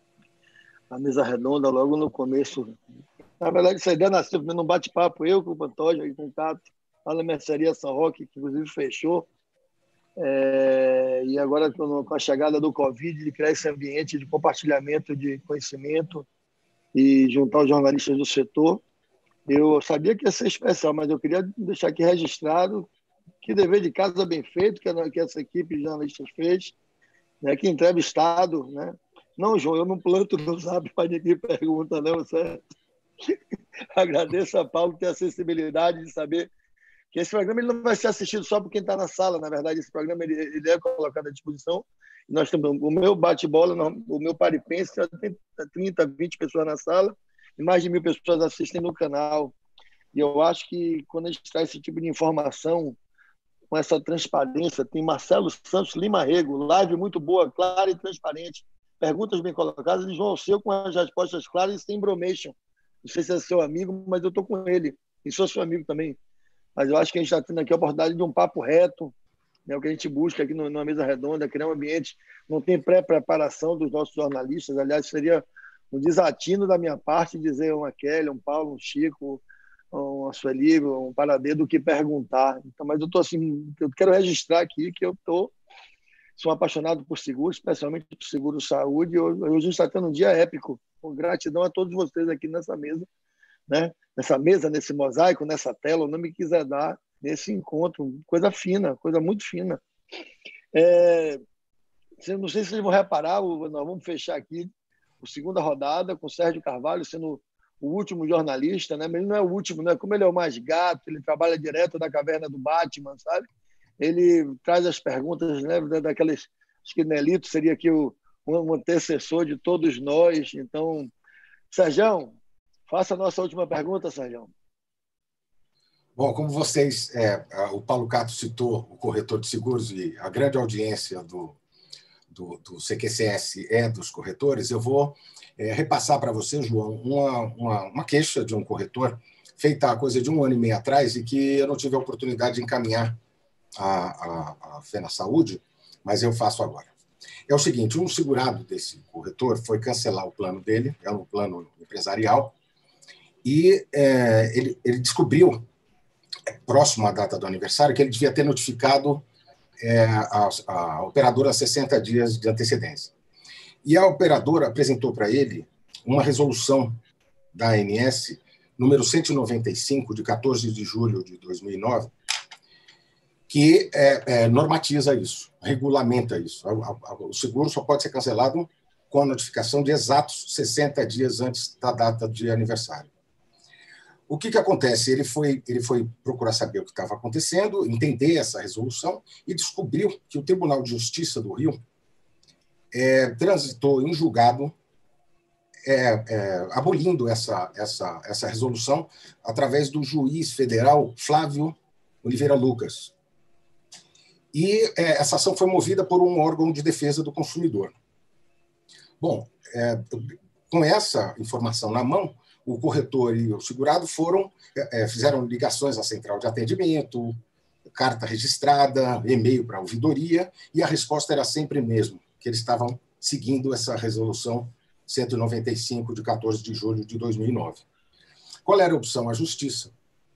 a mesa redonda logo no começo, na verdade essa ideia nasceu num bate-papo, eu com o Pantoja e com o Tato, lá na mercearia São Roque, que inclusive fechou, é, e agora com a chegada do Covid, de criar esse ambiente de compartilhamento de conhecimento e juntar os jornalistas do setor, eu sabia que ia ser especial, mas eu queria deixar aqui registrado que dever de casa bem feito, que, que essa equipe de jornalistas fez, né, que entrevistado, né? Não, João, eu não planto no zap para ninguém pergunta, não, certo? Agradeço a Paulo ter a sensibilidade de saber que esse programa ele não vai ser assistido só por quem está na sala, na verdade, esse programa ele, ele é colocado à disposição. Nós temos o meu bate-bola, o meu paripense, tem trinta, vinte pessoas na sala e mais de mil pessoas assistem no canal. E eu acho que quando a gente traz esse tipo de informação, com essa transparência, tem Marcelo Santos Lima Rego, live muito boa, clara e transparente, perguntas bem colocadas, e João Alceu com as respostas claras e sem bromation. Não sei se é seu amigo, mas eu estou com ele, e sou seu amigo também. Mas eu acho que a gente está tendo aqui a oportunidade de um papo reto, né, o que a gente busca aqui numa mesa redonda, criar um ambiente, não tem pré-preparação dos nossos jornalistas, aliás, seria um desatino da minha parte dizer uma Kelly, um Paulo, um Chico, um Sueli, um Paradeiro, do que perguntar. Então, mas eu tô assim, eu quero registrar aqui que eu tô, sou apaixonado por seguro, especialmente por seguro saúde. Hoje a gente está tendo um dia épico. Com gratidão a todos vocês aqui nessa mesa, né? Nessa mesa, nesse mosaico, nessa tela, o nome que quiser dar, nesse encontro, coisa fina, coisa muito fina. É, não sei se vocês vão reparar, nós vamos fechar aqui a segunda rodada com o Sérgio Carvalho sendo o último jornalista, né? Mas ele não é o último, né? Como ele é o mais gato, ele trabalha direto da caverna do Batman, sabe? Ele traz as perguntas, né? Daquelas, acho que Nelito seria aqui o um antecessor de todos nós. Então, Sérgio, faça a nossa última pergunta, Sérgio. Bom, como vocês, é, o Paulo Cato citou o corretor de seguros e a grande audiência do, do, do C Q C S é dos corretores, eu vou é, repassar para você, João, uma, uma, uma queixa de um corretor feita há coisa de um ano e meio atrás e que eu não tive a oportunidade de encaminhar à, à, à FenaSaúde, mas eu faço agora. É o seguinte, um segurado desse corretor foi cancelar o plano dele, é um plano empresarial, e é, ele, ele descobriu, próximo à data do aniversário, que ele devia ter notificado é, a, a operadora há sessenta dias de antecedência. E a operadora apresentou para ele uma resolução da A N S, número cento e noventa e cinco, de quatorze de julho de dois mil e nove, que é, é, normatiza isso, regulamenta isso. O seguro só pode ser cancelado com a notificação de exatos sessenta dias antes da data de aniversário. O que, que acontece? Ele foi, ele foi procurar saber o que estava acontecendo, entender essa resolução e descobriu que o Tribunal de Justiça do Rio é, transitou em julgado é, é, abolindo essa, essa, essa resolução através do juiz federal Flávio Oliveira Lucas. E é, essa ação foi movida por um órgão de defesa do consumidor. Bom, é, com essa informação na mão, o corretor e o segurado foram, é, fizeram ligações à central de atendimento, carta registrada, e-mail para a ouvidoria, e a resposta era sempre a mesma, que eles estavam seguindo essa resolução cento e noventa e cinco, de quatorze de julho de dois mil e nove. Qual era a opção? A justiça.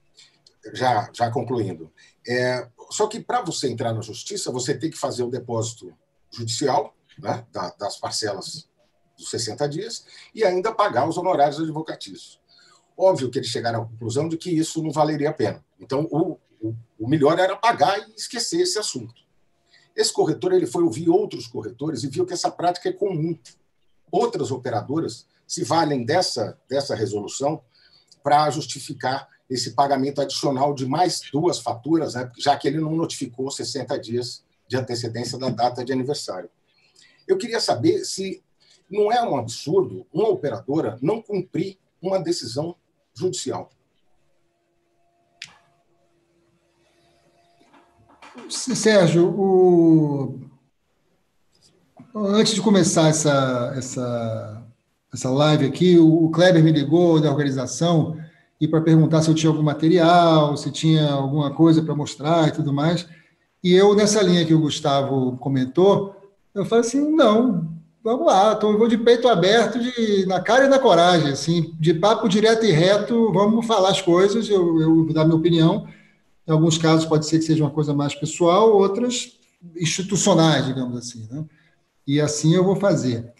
Já, já concluindo. É, só que, para você entrar na justiça, você tem que fazer o depósito judicial, né, das parcelas dos sessenta dias, e ainda pagar os honorários advocatícios. Óbvio que eles chegaram à conclusão de que isso não valeria a pena. Então, o o, o melhor era pagar e esquecer esse assunto. Esse corretor ele foi ouvir outros corretores e viu que essa prática é comum. Outras operadoras se valem dessa, dessa resolução para justificar esse pagamento adicional de mais duas faturas, né, já que ele não notificou sessenta dias de antecedência da data de aniversário. Eu queria saber se não é um absurdo uma operadora não cumprir uma decisão judicial. Sérgio, o... antes de começar essa, essa, essa live aqui, o Kleber me ligou da organização e para perguntar se eu tinha algum material, se tinha alguma coisa para mostrar e tudo mais. E eu, nessa linha que o Gustavo comentou, eu falei assim, não, vamos lá, tô, vou de peito aberto, de, na cara e na coragem, assim, de papo direto e reto, vamos falar as coisas, eu, eu vou dar minha opinião. Em alguns casos pode ser que seja uma coisa mais pessoal, outras institucionais, digamos assim, né? E assim eu vou fazer.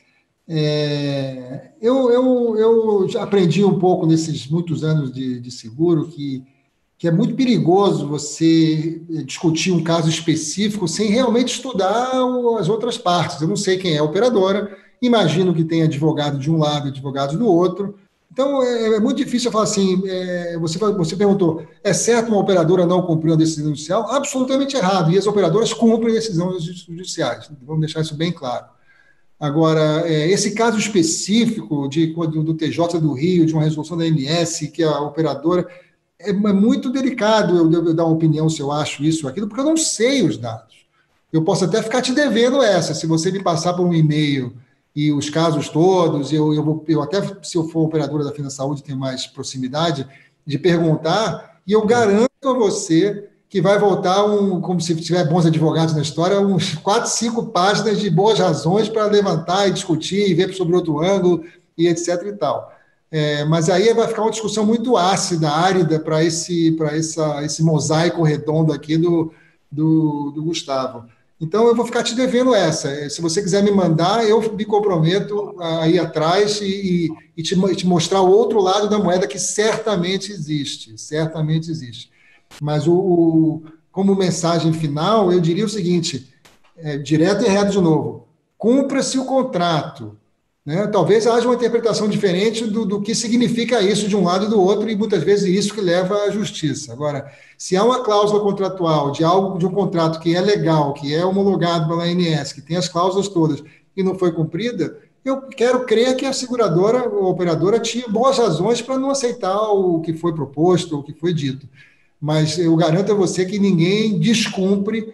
É, eu, eu, eu já aprendi um pouco nesses muitos anos de, de seguro que, que é muito perigoso você discutir um caso específico sem realmente estudar as outras partes. Eu não sei quem é a operadora, imagino que tem advogado de um lado e advogados do outro. Então, é, é muito difícil eu falar assim, é, você, você perguntou, é certo uma operadora não cumprir uma decisão judicial? Absolutamente errado, e as operadoras cumprem decisões judiciais, vamos deixar isso bem claro. Agora, esse caso específico de, do T J do Rio, de uma resolução da A N S, que a operadora... É muito delicado eu, eu dar uma opinião se eu acho isso ou aquilo, porque eu não sei os dados. Eu posso até ficar te devendo essa, se você me passar por um e-mail e os casos todos, eu, eu, vou, eu até, se eu for operadora da Fina Saúde, tenho mais proximidade, de perguntar, e eu garanto a você que vai voltar, um, como se tiver bons advogados na história, uns quatro, cinco páginas de boas razões para levantar e discutir e ver sobre outro ângulo e etc e tal. É, mas aí vai ficar uma discussão muito ácida, árida para esse, para essa, esse mosaico redondo aqui do, do, do Gustavo. Então, eu vou ficar te devendo essa. Se você quiser me mandar, eu me comprometo a ir atrás e, e te, te mostrar o outro lado da moeda que certamente existe, certamente existe. Mas, o, o, como mensagem final, eu diria o seguinte, é, direto e reto de novo, cumpra-se o contrato. Né? Talvez haja uma interpretação diferente do, do que significa isso de um lado e do outro, e muitas vezes isso que leva à justiça. Agora, se há uma cláusula contratual de algo de um contrato que é legal, que é homologado pela A N S, que tem as cláusulas todas e não foi cumprida, eu quero crer que a seguradora ou a operadora tinha boas razões para não aceitar o que foi proposto, o que foi dito. Mas eu garanto a você que ninguém descumpre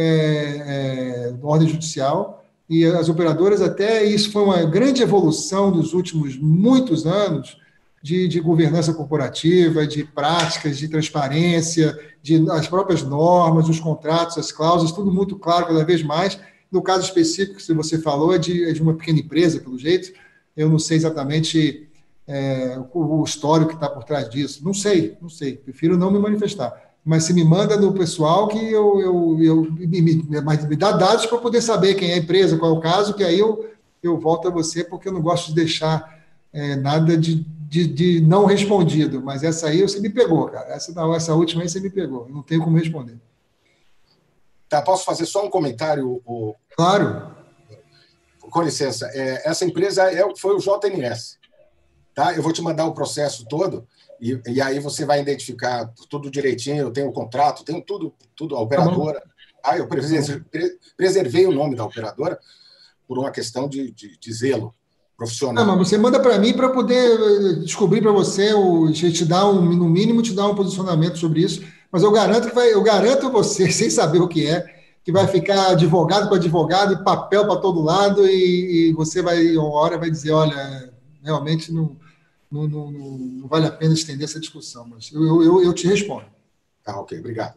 é, é, ordem judicial, e as operadoras, até isso foi uma grande evolução dos últimos muitos anos de, de governança corporativa, de práticas, de transparência, de as próprias normas, os contratos, as cláusulas, tudo muito claro cada vez mais. No caso específico que você falou, é de, é de uma pequena empresa, pelo jeito, eu não sei exatamente é, o, o histórico que está por trás disso, não sei, não sei, prefiro não me manifestar. Mas se me manda no pessoal que eu, eu, eu me, me, me dá dados para poder saber quem é a empresa, qual é o caso, que aí eu, eu volto a você, porque eu não gosto de deixar é, nada de, de, de não respondido. Mas essa aí você me pegou, cara. Essa, essa última aí você me pegou. Eu não tenho como responder. Tá, posso fazer só um comentário? O... Claro. Com licença. É, essa empresa é, foi o J N S. Tá? Eu vou te mandar o processo todo. E, e aí você vai identificar tudo direitinho, eu tenho o contrato, tenho tudo, tudo a operadora. Ah, eu preservei o nome da operadora por uma questão de, de, de zelo profissional. Não, mas você manda para mim para poder descobrir para você, o, te dar um, no mínimo, te dar um posicionamento sobre isso. Mas eu garanto que vai, eu garanto a você, sem saber o que é, que vai ficar advogado com advogado e papel para todo lado, e, e você vai, uma hora vai dizer, olha, realmente não. Não, não, não vale a pena estender essa discussão, mas eu, eu, eu te respondo. Tá, ok, obrigado.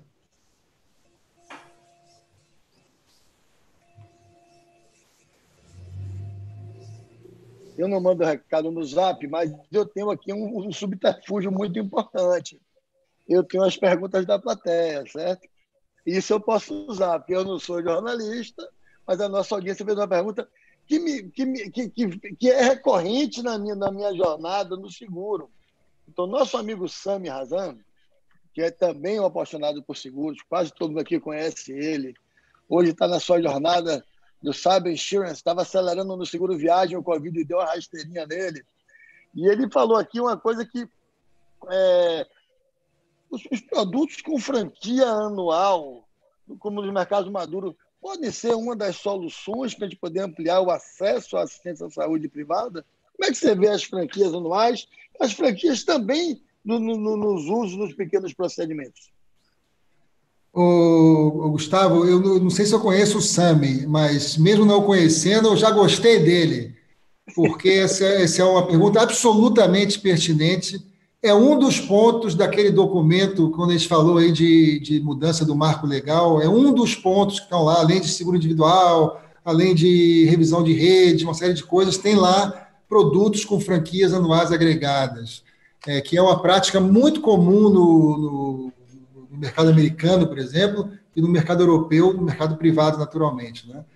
Eu não mando recado no Zap, mas eu tenho aqui um, um subterfúgio muito importante. Eu tenho as perguntas da plateia, certo? Isso eu posso usar, porque eu não sou jornalista, mas a nossa audiência fez uma pergunta que, me, que, me, que, que, que é recorrente na minha, na minha jornada no seguro. Então, nosso amigo Sami Razan que é também um apaixonado por seguros, quase todo mundo aqui conhece ele. Hoje está na sua jornada do Cyber Insurance, estava acelerando no seguro viagem, o Covid deu uma rasteirinha nele. E ele falou aqui uma coisa que é, os, os produtos com franquia anual, como nos mercados maduros, podem ser uma das soluções para a gente poder ampliar o acesso à assistência à saúde privada? Como é que você vê as franquias anuais, as franquias também no, no, nos usos, nos pequenos procedimentos? Ô, Gustavo, eu não sei se eu conheço o Sami, mas mesmo não conhecendo, eu já gostei dele, porque essa, essa é uma pergunta absolutamente pertinente. É um dos pontos daquele documento, quando a gente falou aí de, de mudança do marco legal, é um dos pontos que estão lá, além de seguro individual, além de revisão de rede, uma série de coisas, tem lá produtos com franquias anuais agregadas, é, que é uma prática muito comum no, no, no mercado americano, por exemplo, e no mercado europeu, no mercado privado, naturalmente, né?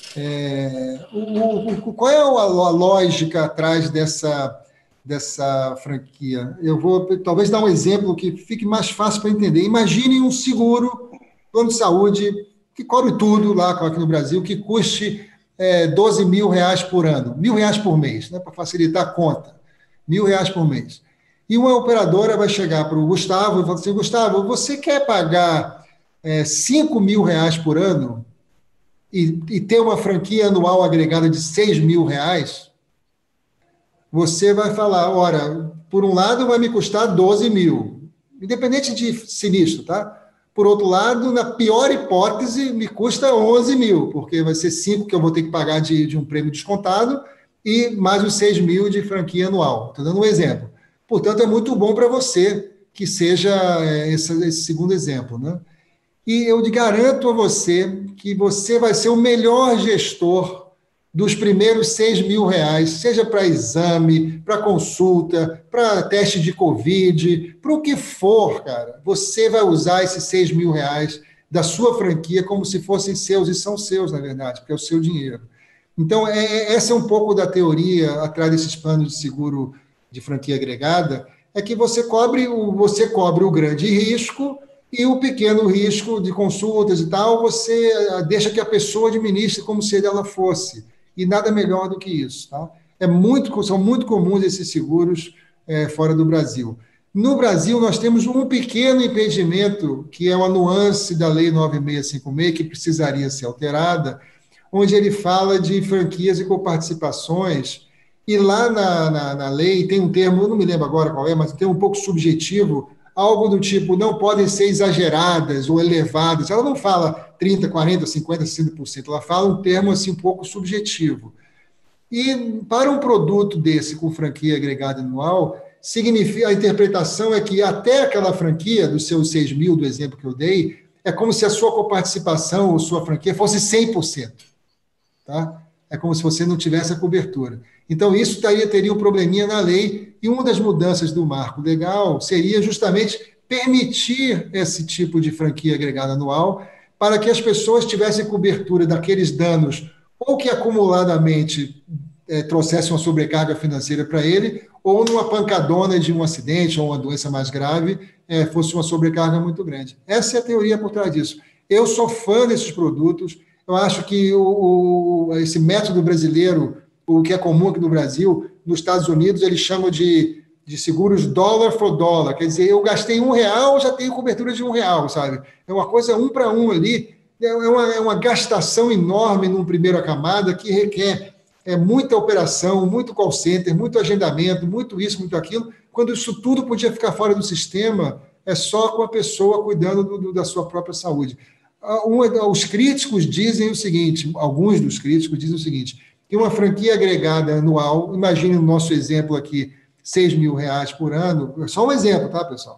É, o, o, qual é a, a lógica atrás dessa... dessa franquia? Eu vou talvez dar um exemplo que fique mais fácil para entender. Imagine um seguro, plano de saúde, que cobre tudo lá aqui no Brasil, que custe é, doze mil reais por ano, mil reais por mês, né, para facilitar a conta, mil reais por mês. E uma operadora vai chegar para o Gustavo e falar assim: Gustavo, você quer pagar é, cinco mil reais por ano e, e ter uma franquia anual agregada de seis mil reais? Você vai falar, ora, por um lado vai me custar doze mil, independente de sinistro, tá? Por outro lado, na pior hipótese, me custa onze mil, porque vai ser cinco que eu vou ter que pagar de, de um prêmio descontado e mais os seis mil de franquia anual. Estou dando um exemplo. Portanto, é muito bom para você que seja esse, esse segundo exemplo, né? E eu garanto a você que você vai ser o melhor gestor dos primeiros seis mil reais, seja para exame, para consulta, para teste de Covid, para o que for, cara, você vai usar esses seis mil reais da sua franquia como se fossem seus, e são seus, na verdade, porque é o seu dinheiro. Então, é, essa é um pouco da teoria atrás desses planos de seguro de franquia agregada, é que você cobre o, você cobre o grande risco e o pequeno risco de consultas e tal, você deixa que a pessoa administre como se ela fosse. E nada melhor do que isso. Tá? É muito, são muito comuns esses seguros é, fora do Brasil. No Brasil, nós temos um pequeno impedimento, que é uma nuance da Lei nove mil seiscentos e cinquenta e seis, que precisaria ser alterada, onde ele fala de franquias e coparticipações, e lá na, na, na lei tem um termo, eu não me lembro agora qual é, mas tem um pouco subjetivo, algo do tipo, não podem ser exageradas ou elevadas. Ela não fala trinta, quarenta, cinquenta, sessenta por cento, ela fala um termo assim, um pouco subjetivo. E para um produto desse com franquia agregada anual, significa, a interpretação é que até aquela franquia, dos seus seis mil, do exemplo que eu dei, é como se a sua coparticipação ou sua franquia fosse cem por cento. Tá? É como se você não tivesse a cobertura. Então, isso teria, teria um probleminha na lei, e uma das mudanças do marco legal seria justamente permitir esse tipo de franquia agregada anual para que as pessoas tivessem cobertura daqueles danos ou que acumuladamente é, trouxessem uma sobrecarga financeira para ele, ou numa pancadona de um acidente ou uma doença mais grave, é, fosse uma sobrecarga muito grande. Essa é a teoria por trás disso. Eu sou fã desses produtos, eu acho que o, o, esse método brasileiro, o que é comum aqui no Brasil, nos Estados Unidos, eles chamam de, de seguros dólar for dólar. Quer dizer, eu gastei um real, já tenho cobertura de um real, sabe? É uma coisa um para um ali. É uma, é uma gastação enorme numa primeira camada que requer é, muita operação, muito call center, muito agendamento, muito isso, muito aquilo, quando isso tudo podia ficar fora do sistema, é só com a pessoa cuidando do, do, da sua própria saúde. Um, os críticos dizem o seguinte, alguns dos críticos dizem o seguinte, que uma franquia agregada anual, imagine no nosso exemplo aqui, seis mil reais por ano, só um exemplo, tá, pessoal?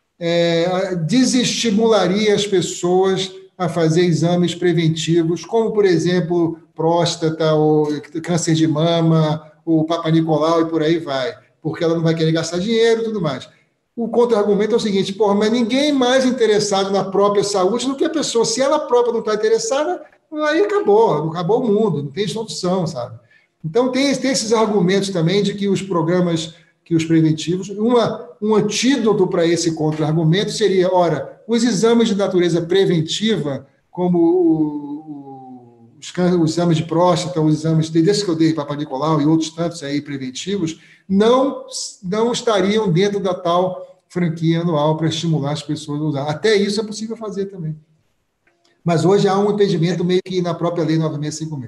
É, desestimularia as pessoas a fazer exames preventivos, como, por exemplo, próstata, ou câncer de mama, o Papa Nicolau e por aí vai, porque ela não vai querer gastar dinheiro e tudo mais. O contra-argumento é o seguinte, porra, mas ninguém mais interessado na própria saúde do que a pessoa. Se ela própria não está interessada, aí acabou, acabou o mundo, não tem solução, sabe? Então, tem, tem esses argumentos também de que os programas que os preventivos. Uma, um antídoto para esse contra-argumento seria, ora, os exames de natureza preventiva, como o, o, os, os exames de próstata, os exames desses que eu dei, Papa Nicolau e outros tantos aí preventivos, não, não estariam dentro da tal franquia anual para estimular as pessoas a usar. Até isso é possível fazer também. Mas hoje há um impedimento meio que na própria Lei nove seis cinco seis.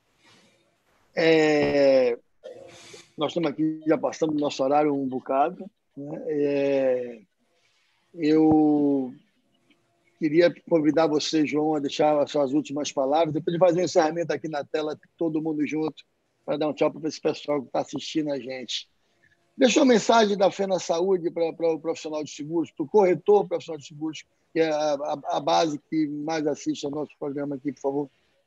É, nós estamos aqui, já passamos do nosso horário um bocado. Né? É, eu queria convidar você, João, a deixar as suas últimas palavras, depois de fazer um encerramento aqui na tela, todo mundo junto, para dar um tchau para esse pessoal que está assistindo a gente. Deixa uma mensagem da Fena Saúde para, para o profissional de seguros, para o corretor profissional de seguros, que é a, a, a base que mais assiste ao nosso programa aqui, por favor.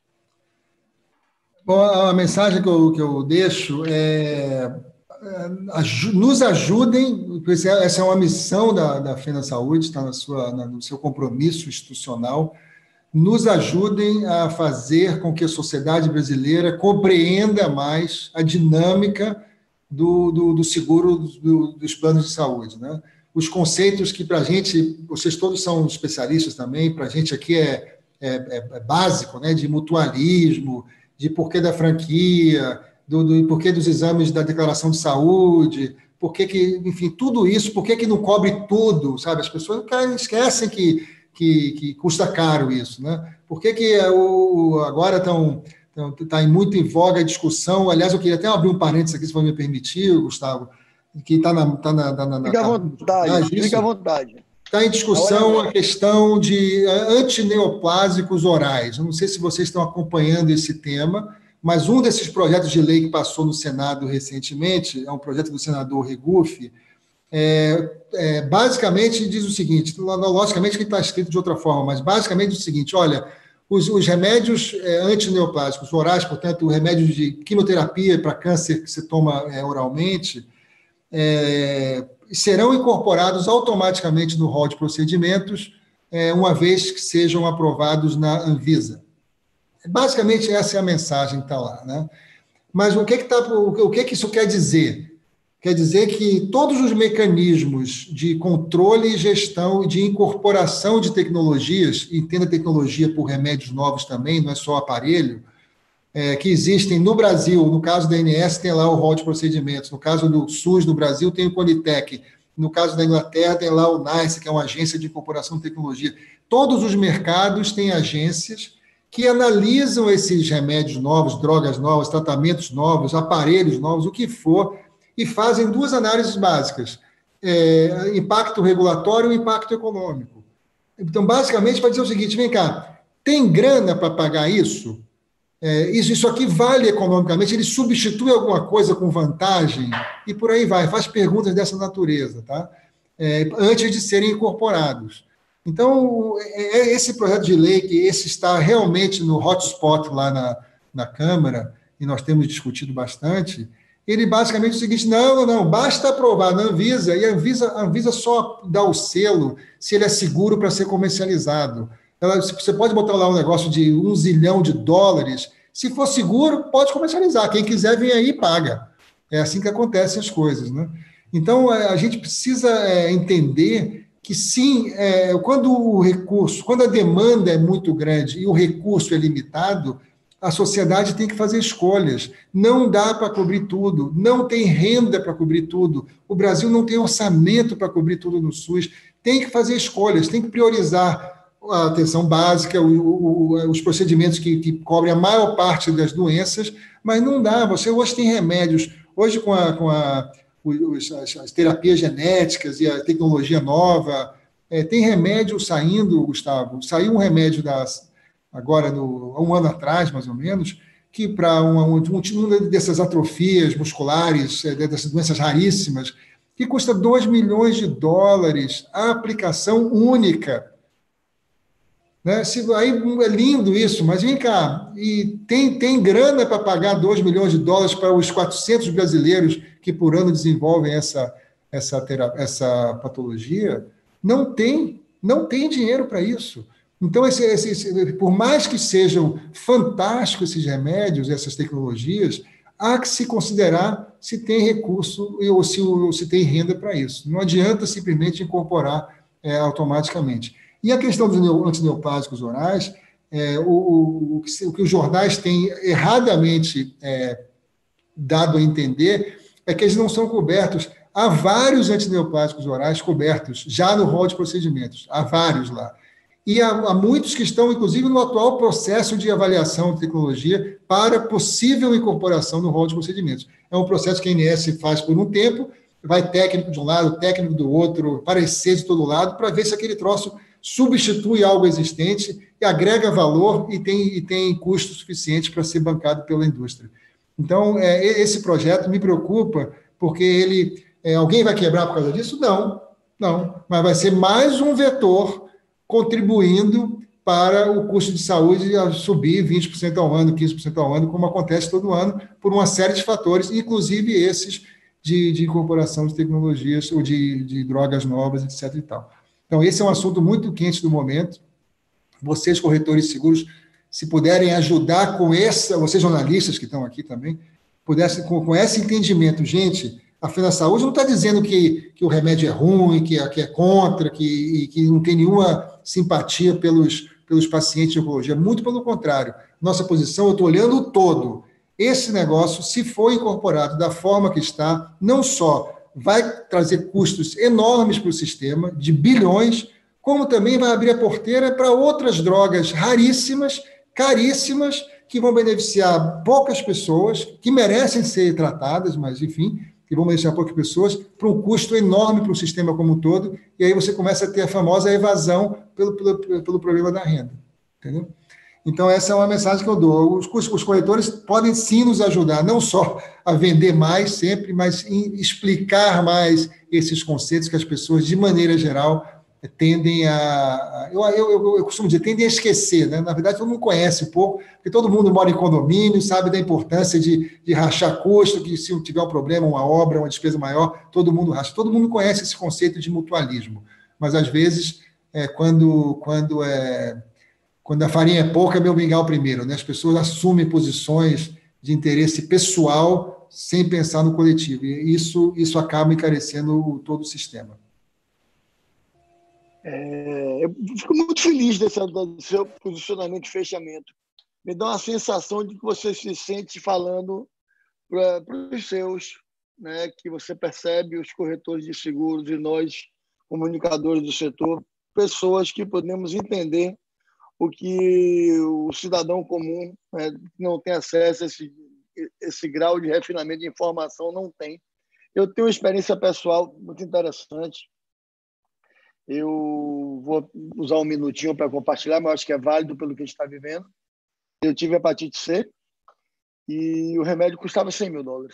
Bom, a mensagem que eu, que eu deixo é, é nos ajudem, essa é uma missão da, da Fena Saúde, está na sua, na, no seu compromisso institucional, nos ajudem a fazer com que a sociedade brasileira compreenda mais a dinâmica do, do, do seguro do, dos planos de saúde, né? Os conceitos que para a gente, vocês todos são especialistas também, para a gente aqui é, é, é básico, né? De mutualismo, de porquê da franquia, do, do porquê dos exames da declaração de saúde, porquê que, enfim, tudo isso, porquê que não cobre tudo, sabe? As pessoas esquecem que, que, que custa caro isso, né? Por que que o, agora estão... Então, está muito em voga a discussão. Aliás, eu queria até abrir um parênteses aqui, se for me permitir, Gustavo, que está na, tá na, tá na... Fica à vontade, fica à vontade. Está em discussão a questão de antineoplásicos orais. Eu não sei se vocês estão acompanhando esse tema, mas um desses projetos de lei que passou no Senado recentemente, é um projeto do senador Regufe, é, é, basicamente diz o seguinte, logicamente que está escrito de outra forma, mas basicamente diz o seguinte, olha... Os, os remédios é, antineoplásicos orais, portanto, o remédio de quimioterapia para câncer que se toma é, oralmente, é, serão incorporados automaticamente no rol de procedimentos, é, uma vez que sejam aprovados na Anvisa. Basicamente, essa é a mensagem que está lá, né? Mas o que, que, tá, o que, que isso quer dizer? Quer dizer que todos os mecanismos de controle e gestão e de incorporação de tecnologias, entenda tecnologia por remédios novos também, não é só aparelho, é, que existem no Brasil, no caso da A N S tem lá o rol de procedimentos, no caso do SUS no Brasil tem o Conitec, no caso da Inglaterra tem lá o NICE, que é uma agência de incorporação de tecnologia. Todos os mercados têm agências que analisam esses remédios novos, drogas novas, tratamentos novos, aparelhos novos, o que for, e fazem duas análises básicas, é, impacto regulatório e impacto econômico. Então, basicamente, para dizer o seguinte, vem cá, tem grana para pagar isso? É, isso? Isso aqui vale economicamente? Ele substitui alguma coisa com vantagem? E por aí vai, faz perguntas dessa natureza, tá? É, antes de serem incorporados. Então, é esse projeto de lei, que esse está realmente no hotspot lá na, na Câmara, e nós temos discutido bastante, ele basicamente diz o seguinte, não, não, não, basta aprovar na Anvisa, e a Anvisa, a Anvisa só dá o selo se ele é seguro para ser comercializado. Ela, você pode botar lá um negócio de um zilhão de dólares, se for seguro, pode comercializar, quem quiser vem aí e paga. É assim que acontecem as coisas, né? Então, a gente precisa é, entender que, sim, é, quando o recurso, quando a demanda é muito grande e o recurso é limitado, a sociedade tem que fazer escolhas. Não dá para cobrir tudo, não tem renda para cobrir tudo. O Brasil não tem orçamento para cobrir tudo no SUS. Tem que fazer escolhas, tem que priorizar a atenção básica, o, o, os procedimentos que, que cobrem a maior parte das doenças, mas não dá. Você hoje tem remédios, hoje com, a, com a, os, as, as terapias genéticas e a tecnologia nova, é, tem remédio saindo, Gustavo, saiu um remédio das... agora, no, há um ano atrás, mais ou menos, que para uma, uma, uma dessas atrofias musculares, dessas doenças raríssimas, que custa dois milhões de dólares a aplicação única. Né? Se, aí é lindo isso, mas vem cá, e tem, tem grana para pagar dois milhões de dólares para os quatrocentos brasileiros que por ano desenvolvem essa, essa, essa patologia? Não tem, não tem dinheiro para isso. Então, esse, esse, esse, por mais que sejam fantásticos esses remédios, essas tecnologias, há que se considerar se tem recurso ou se, ou se tem renda para isso. Não adianta simplesmente incorporar é, automaticamente. E a questão dos antineoplásicos orais, é, o, o, o, que, o que os jornais têm erradamente é, dado a entender é que eles não são cobertos. Há vários antineoplásicos orais cobertos já no rol de procedimentos, há vários lá. E há, há muitos que estão, inclusive, no atual processo de avaliação de tecnologia para possível incorporação no rol de procedimentos. É um processo que a A N S faz por um tempo, vai técnico de um lado, técnico do outro, parecer de todo lado, para ver se aquele troço substitui algo existente e agrega valor e tem, e tem custo suficiente para ser bancado pela indústria. Então, é, esse projeto me preocupa, porque ele, é, alguém vai quebrar por causa disso? Não, não, mas vai ser mais um vetor contribuindo para o custo de saúde subir vinte por cento ao ano, quinze por cento ao ano, como acontece todo ano, por uma série de fatores, inclusive esses de, de incorporação de tecnologias ou de, de drogas novas, etc. e tal. Então, esse é um assunto muito quente do momento. Vocês, corretores de seguros, se puderem ajudar com essa, vocês jornalistas que estão aqui também, pudessem, com, com esse entendimento, gente, a Fena Saúde não está dizendo que, que o remédio é ruim, que é, que é contra, que, que não tem nenhuma simpatia pelos, pelos pacientes de oncologia. Muito pelo contrário. Nossa posição, eu estou olhando o todo. Esse negócio, se for incorporado da forma que está, não só vai trazer custos enormes para o sistema, de bilhões, como também vai abrir a porteira para outras drogas raríssimas, caríssimas, que vão beneficiar poucas pessoas, que merecem ser tratadas, mas, enfim, que vão beneficiar poucas pessoas, para um custo enorme para o sistema como um todo, e aí você começa a ter a famosa evasão pelo, pelo, pelo problema da renda. Entendeu? Então, essa é uma mensagem que eu dou. Os, os corretores podem sim nos ajudar, não só a vender mais sempre, mas em explicar mais esses conceitos que as pessoas, de maneira geral, tendem a... Eu, eu, eu costumo dizer, tendem a esquecer, né? Na verdade, todo mundo conhece um pouco, porque todo mundo mora em condomínio, sabe da importância de, de rachar custo, que se tiver um problema, uma obra, uma despesa maior, todo mundo racha. Todo mundo conhece esse conceito de mutualismo, mas, às vezes, é, quando, quando, é, quando a farinha é pouca, é meu mingau primeiro, né? As pessoas assumem posições de interesse pessoal sem pensar no coletivo, e isso, isso acaba encarecendo todo o sistema. É, eu fico muito feliz desse, do seu posicionamento de fechamento. Me dá uma sensação de que você se sente falando para os seus, né, que você percebe os corretores de seguros e nós, comunicadores do setor, pessoas que podemos entender o que o cidadão comum, né, que não tem acesso a esse, esse grau de refinamento de informação, não tem. Eu tenho uma experiência pessoal muito interessante. Eu vou usar um minutinho para compartilhar, mas acho que é válido pelo que a gente está vivendo. Eu tive hepatite C e o remédio custava cem mil dólares.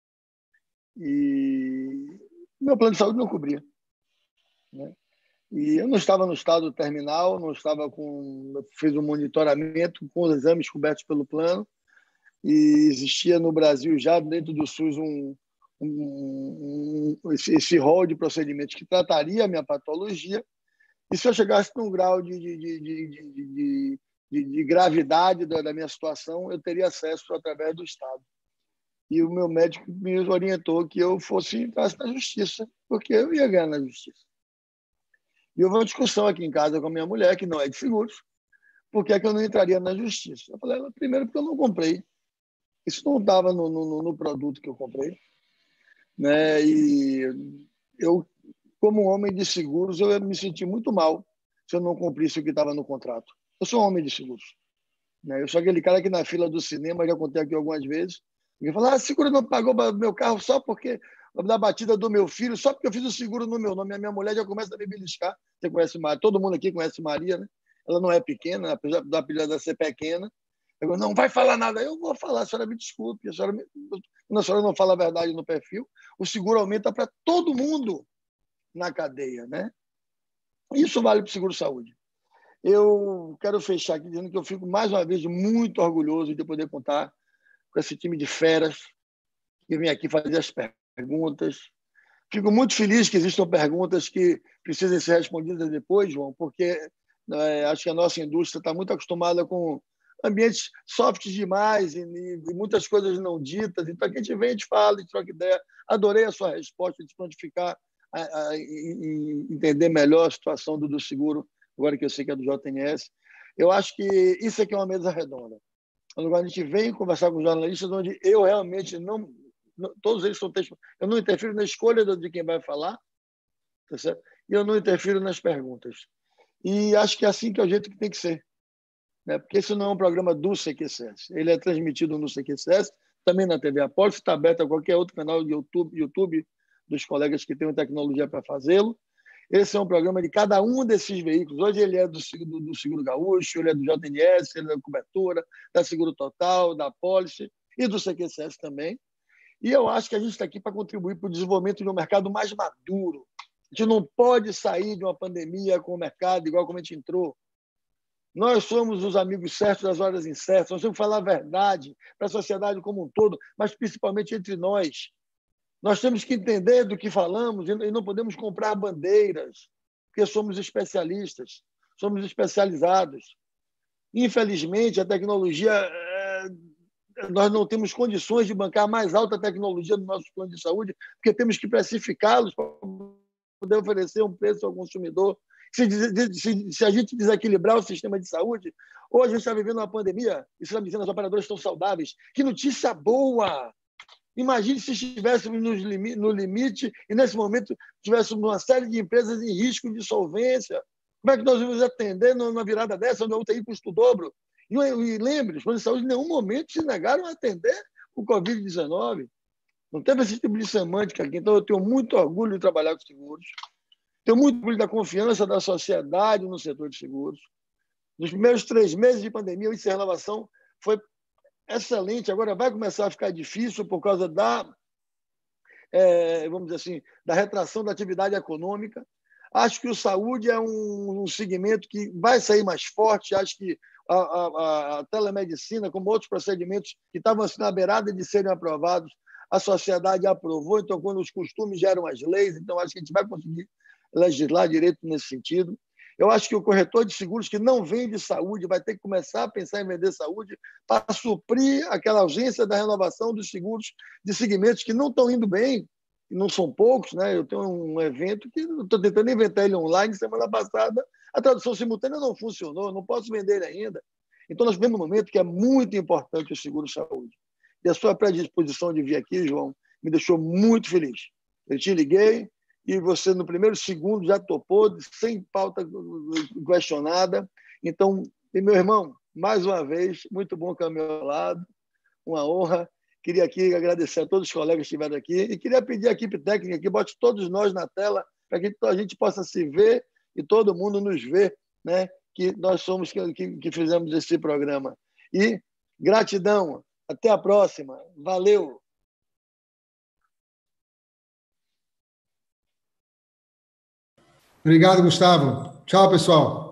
E meu plano de saúde não cobria, né? E eu não estava no estado terminal, não estava com... Eu fiz um monitoramento com os exames cobertos pelo plano e existia no Brasil já, dentro do SUS, um... Um, um, esse, esse rol de procedimentos que trataria a minha patologia, e se eu chegasse num grau de, de, de, de, de, de, de gravidade da, da minha situação, eu teria acesso através do Estado. E o meu médico me orientou que eu fosse entrar na justiça, porque eu ia ganhar na justiça. E houve uma discussão aqui em casa com a minha mulher, que não é de seguros, por que é que eu não entraria na justiça? Eu falei, primeiro, porque eu não comprei. Isso não estava no, no, no produto que eu comprei. Né? E eu, como homem de seguros, eu ia me sentir muito mal se eu não cumprisse o que estava no contrato. Eu sou um homem de seguros, né? Eu sou aquele cara que na fila do cinema, já contei aqui algumas vezes, e fala, ah, seguro não pagou meu carro só porque da batida do meu filho, só porque eu fiz o seguro no meu nome. A minha mulher já começa a me beliscar. Você conhece Maria? Todo mundo aqui conhece Maria, né? Ela não é pequena, apesar do apelido dela ser pequena. Eu não vai falar nada. Eu vou falar, a senhora me desculpe. A senhora, me... a senhora não fala a verdade no perfil. O seguro aumenta para todo mundo na cadeia, né? Isso vale para o seguro-saúde. Eu quero fechar aqui dizendo que eu fico, mais uma vez, muito orgulhoso de poder contar com esse time de feras que vem aqui fazer as perguntas. Fico muito feliz que existam perguntas que precisem ser respondidas depois, João, porque é, acho que a nossa indústria está muito acostumada com ambientes softs demais e, e muitas coisas não ditas. Então, aqui a gente vem, a gente fala, a gente troca ideia. Adorei a sua resposta de prontificar a, a, e entender melhor a situação do, do seguro, agora que eu sei que é do J N S. Eu acho que isso aqui é uma mesa redonda. Agora a gente vem conversar com jornalistas onde eu realmente não... não todos eles são textos. Eu não interfiro na escolha de quem vai falar, tá certo? E eu não interfiro nas perguntas. E acho que é assim que é o jeito que tem que ser. Né? Porque esse não é um programa do C Q C S. Ele é transmitido no C Q C S, também na T V Apólice, está aberto a qualquer outro canal de YouTube, YouTube dos colegas que tenham tecnologia para fazê-lo. Esse é um programa de cada um desses veículos. Hoje ele é do, do, do Seguro Gaúcho, ele é do J N S, ele é da Cobertura, da Seguro Total, da Apólice e do C Q C S também. E eu acho que a gente está aqui para contribuir para o desenvolvimento de um mercado mais maduro. A gente não pode sair de uma pandemia com o mercado igual como a gente entrou. Nós somos os amigos certos das horas incertas. Nós temos que falar a verdade para a sociedade como um todo, mas principalmente entre nós. Nós temos que entender do que falamos e não podemos comprar bandeiras, porque somos especialistas, somos especializados. Infelizmente, a tecnologia, nós não temos condições de bancar a mais alta tecnologia do nosso plano de saúde, porque temos que precificá-los para poder oferecer um preço ao consumidor. Se, se, se a gente desequilibrar o sistema de saúde, hoje a gente está vivendo uma pandemia, e você está me dizendo que as operadoras estão saudáveis. Que notícia boa! Imagine se estivéssemos no limite, no limite e, nesse momento, tivéssemos uma série de empresas em risco de solvência. Como é que nós vamos atender numa virada dessa, onde a U T I custa o dobro? E, e lembre, os planos de saúde em nenhum momento se negaram a atender o covid dezenove. Não teve esse tipo de semântica aqui. Então, eu tenho muito orgulho de trabalhar com seguros. Tenho muito orgulho da confiança da sociedade no setor de seguros. Nos primeiros três meses de pandemia, o índice de renovação foi excelente. Agora vai começar a ficar difícil por causa da, é, vamos dizer assim, da retração da atividade econômica. Acho que o saúde é um, um segmento que vai sair mais forte. Acho que a, a, a telemedicina, como outros procedimentos que estavam assim, na beirada de serem aprovados, a sociedade aprovou. Então, quando os costumes geram as leis, então acho que a gente vai conseguir legislar direito nesse sentido. Eu acho que o corretor de seguros que não vende saúde vai ter que começar a pensar em vender saúde para suprir aquela ausência da renovação dos seguros de segmentos que não estão indo bem, e não são poucos, né? Eu tenho um evento que estou tentando inventar ele online. Semana passada, a tradução simultânea não funcionou, não posso vender ele ainda. Então, nós vemos um momento que é muito importante o seguro saúde. E a sua predisposição de vir aqui, João, me deixou muito feliz. Eu te liguei, e você, no primeiro segundo, já topou, sem pauta questionada. Então, meu irmão, mais uma vez, muito bom que ao meu lado, uma honra. Queria aqui agradecer a todos os colegas que estiveram aqui e queria pedir à equipe técnica que bote todos nós na tela para que a gente possa se ver e todo mundo nos ver, né? Que nós somos que, que, que fizemos esse programa. E gratidão. Até a próxima. Valeu! Obrigado, Gustavo. Tchau, pessoal.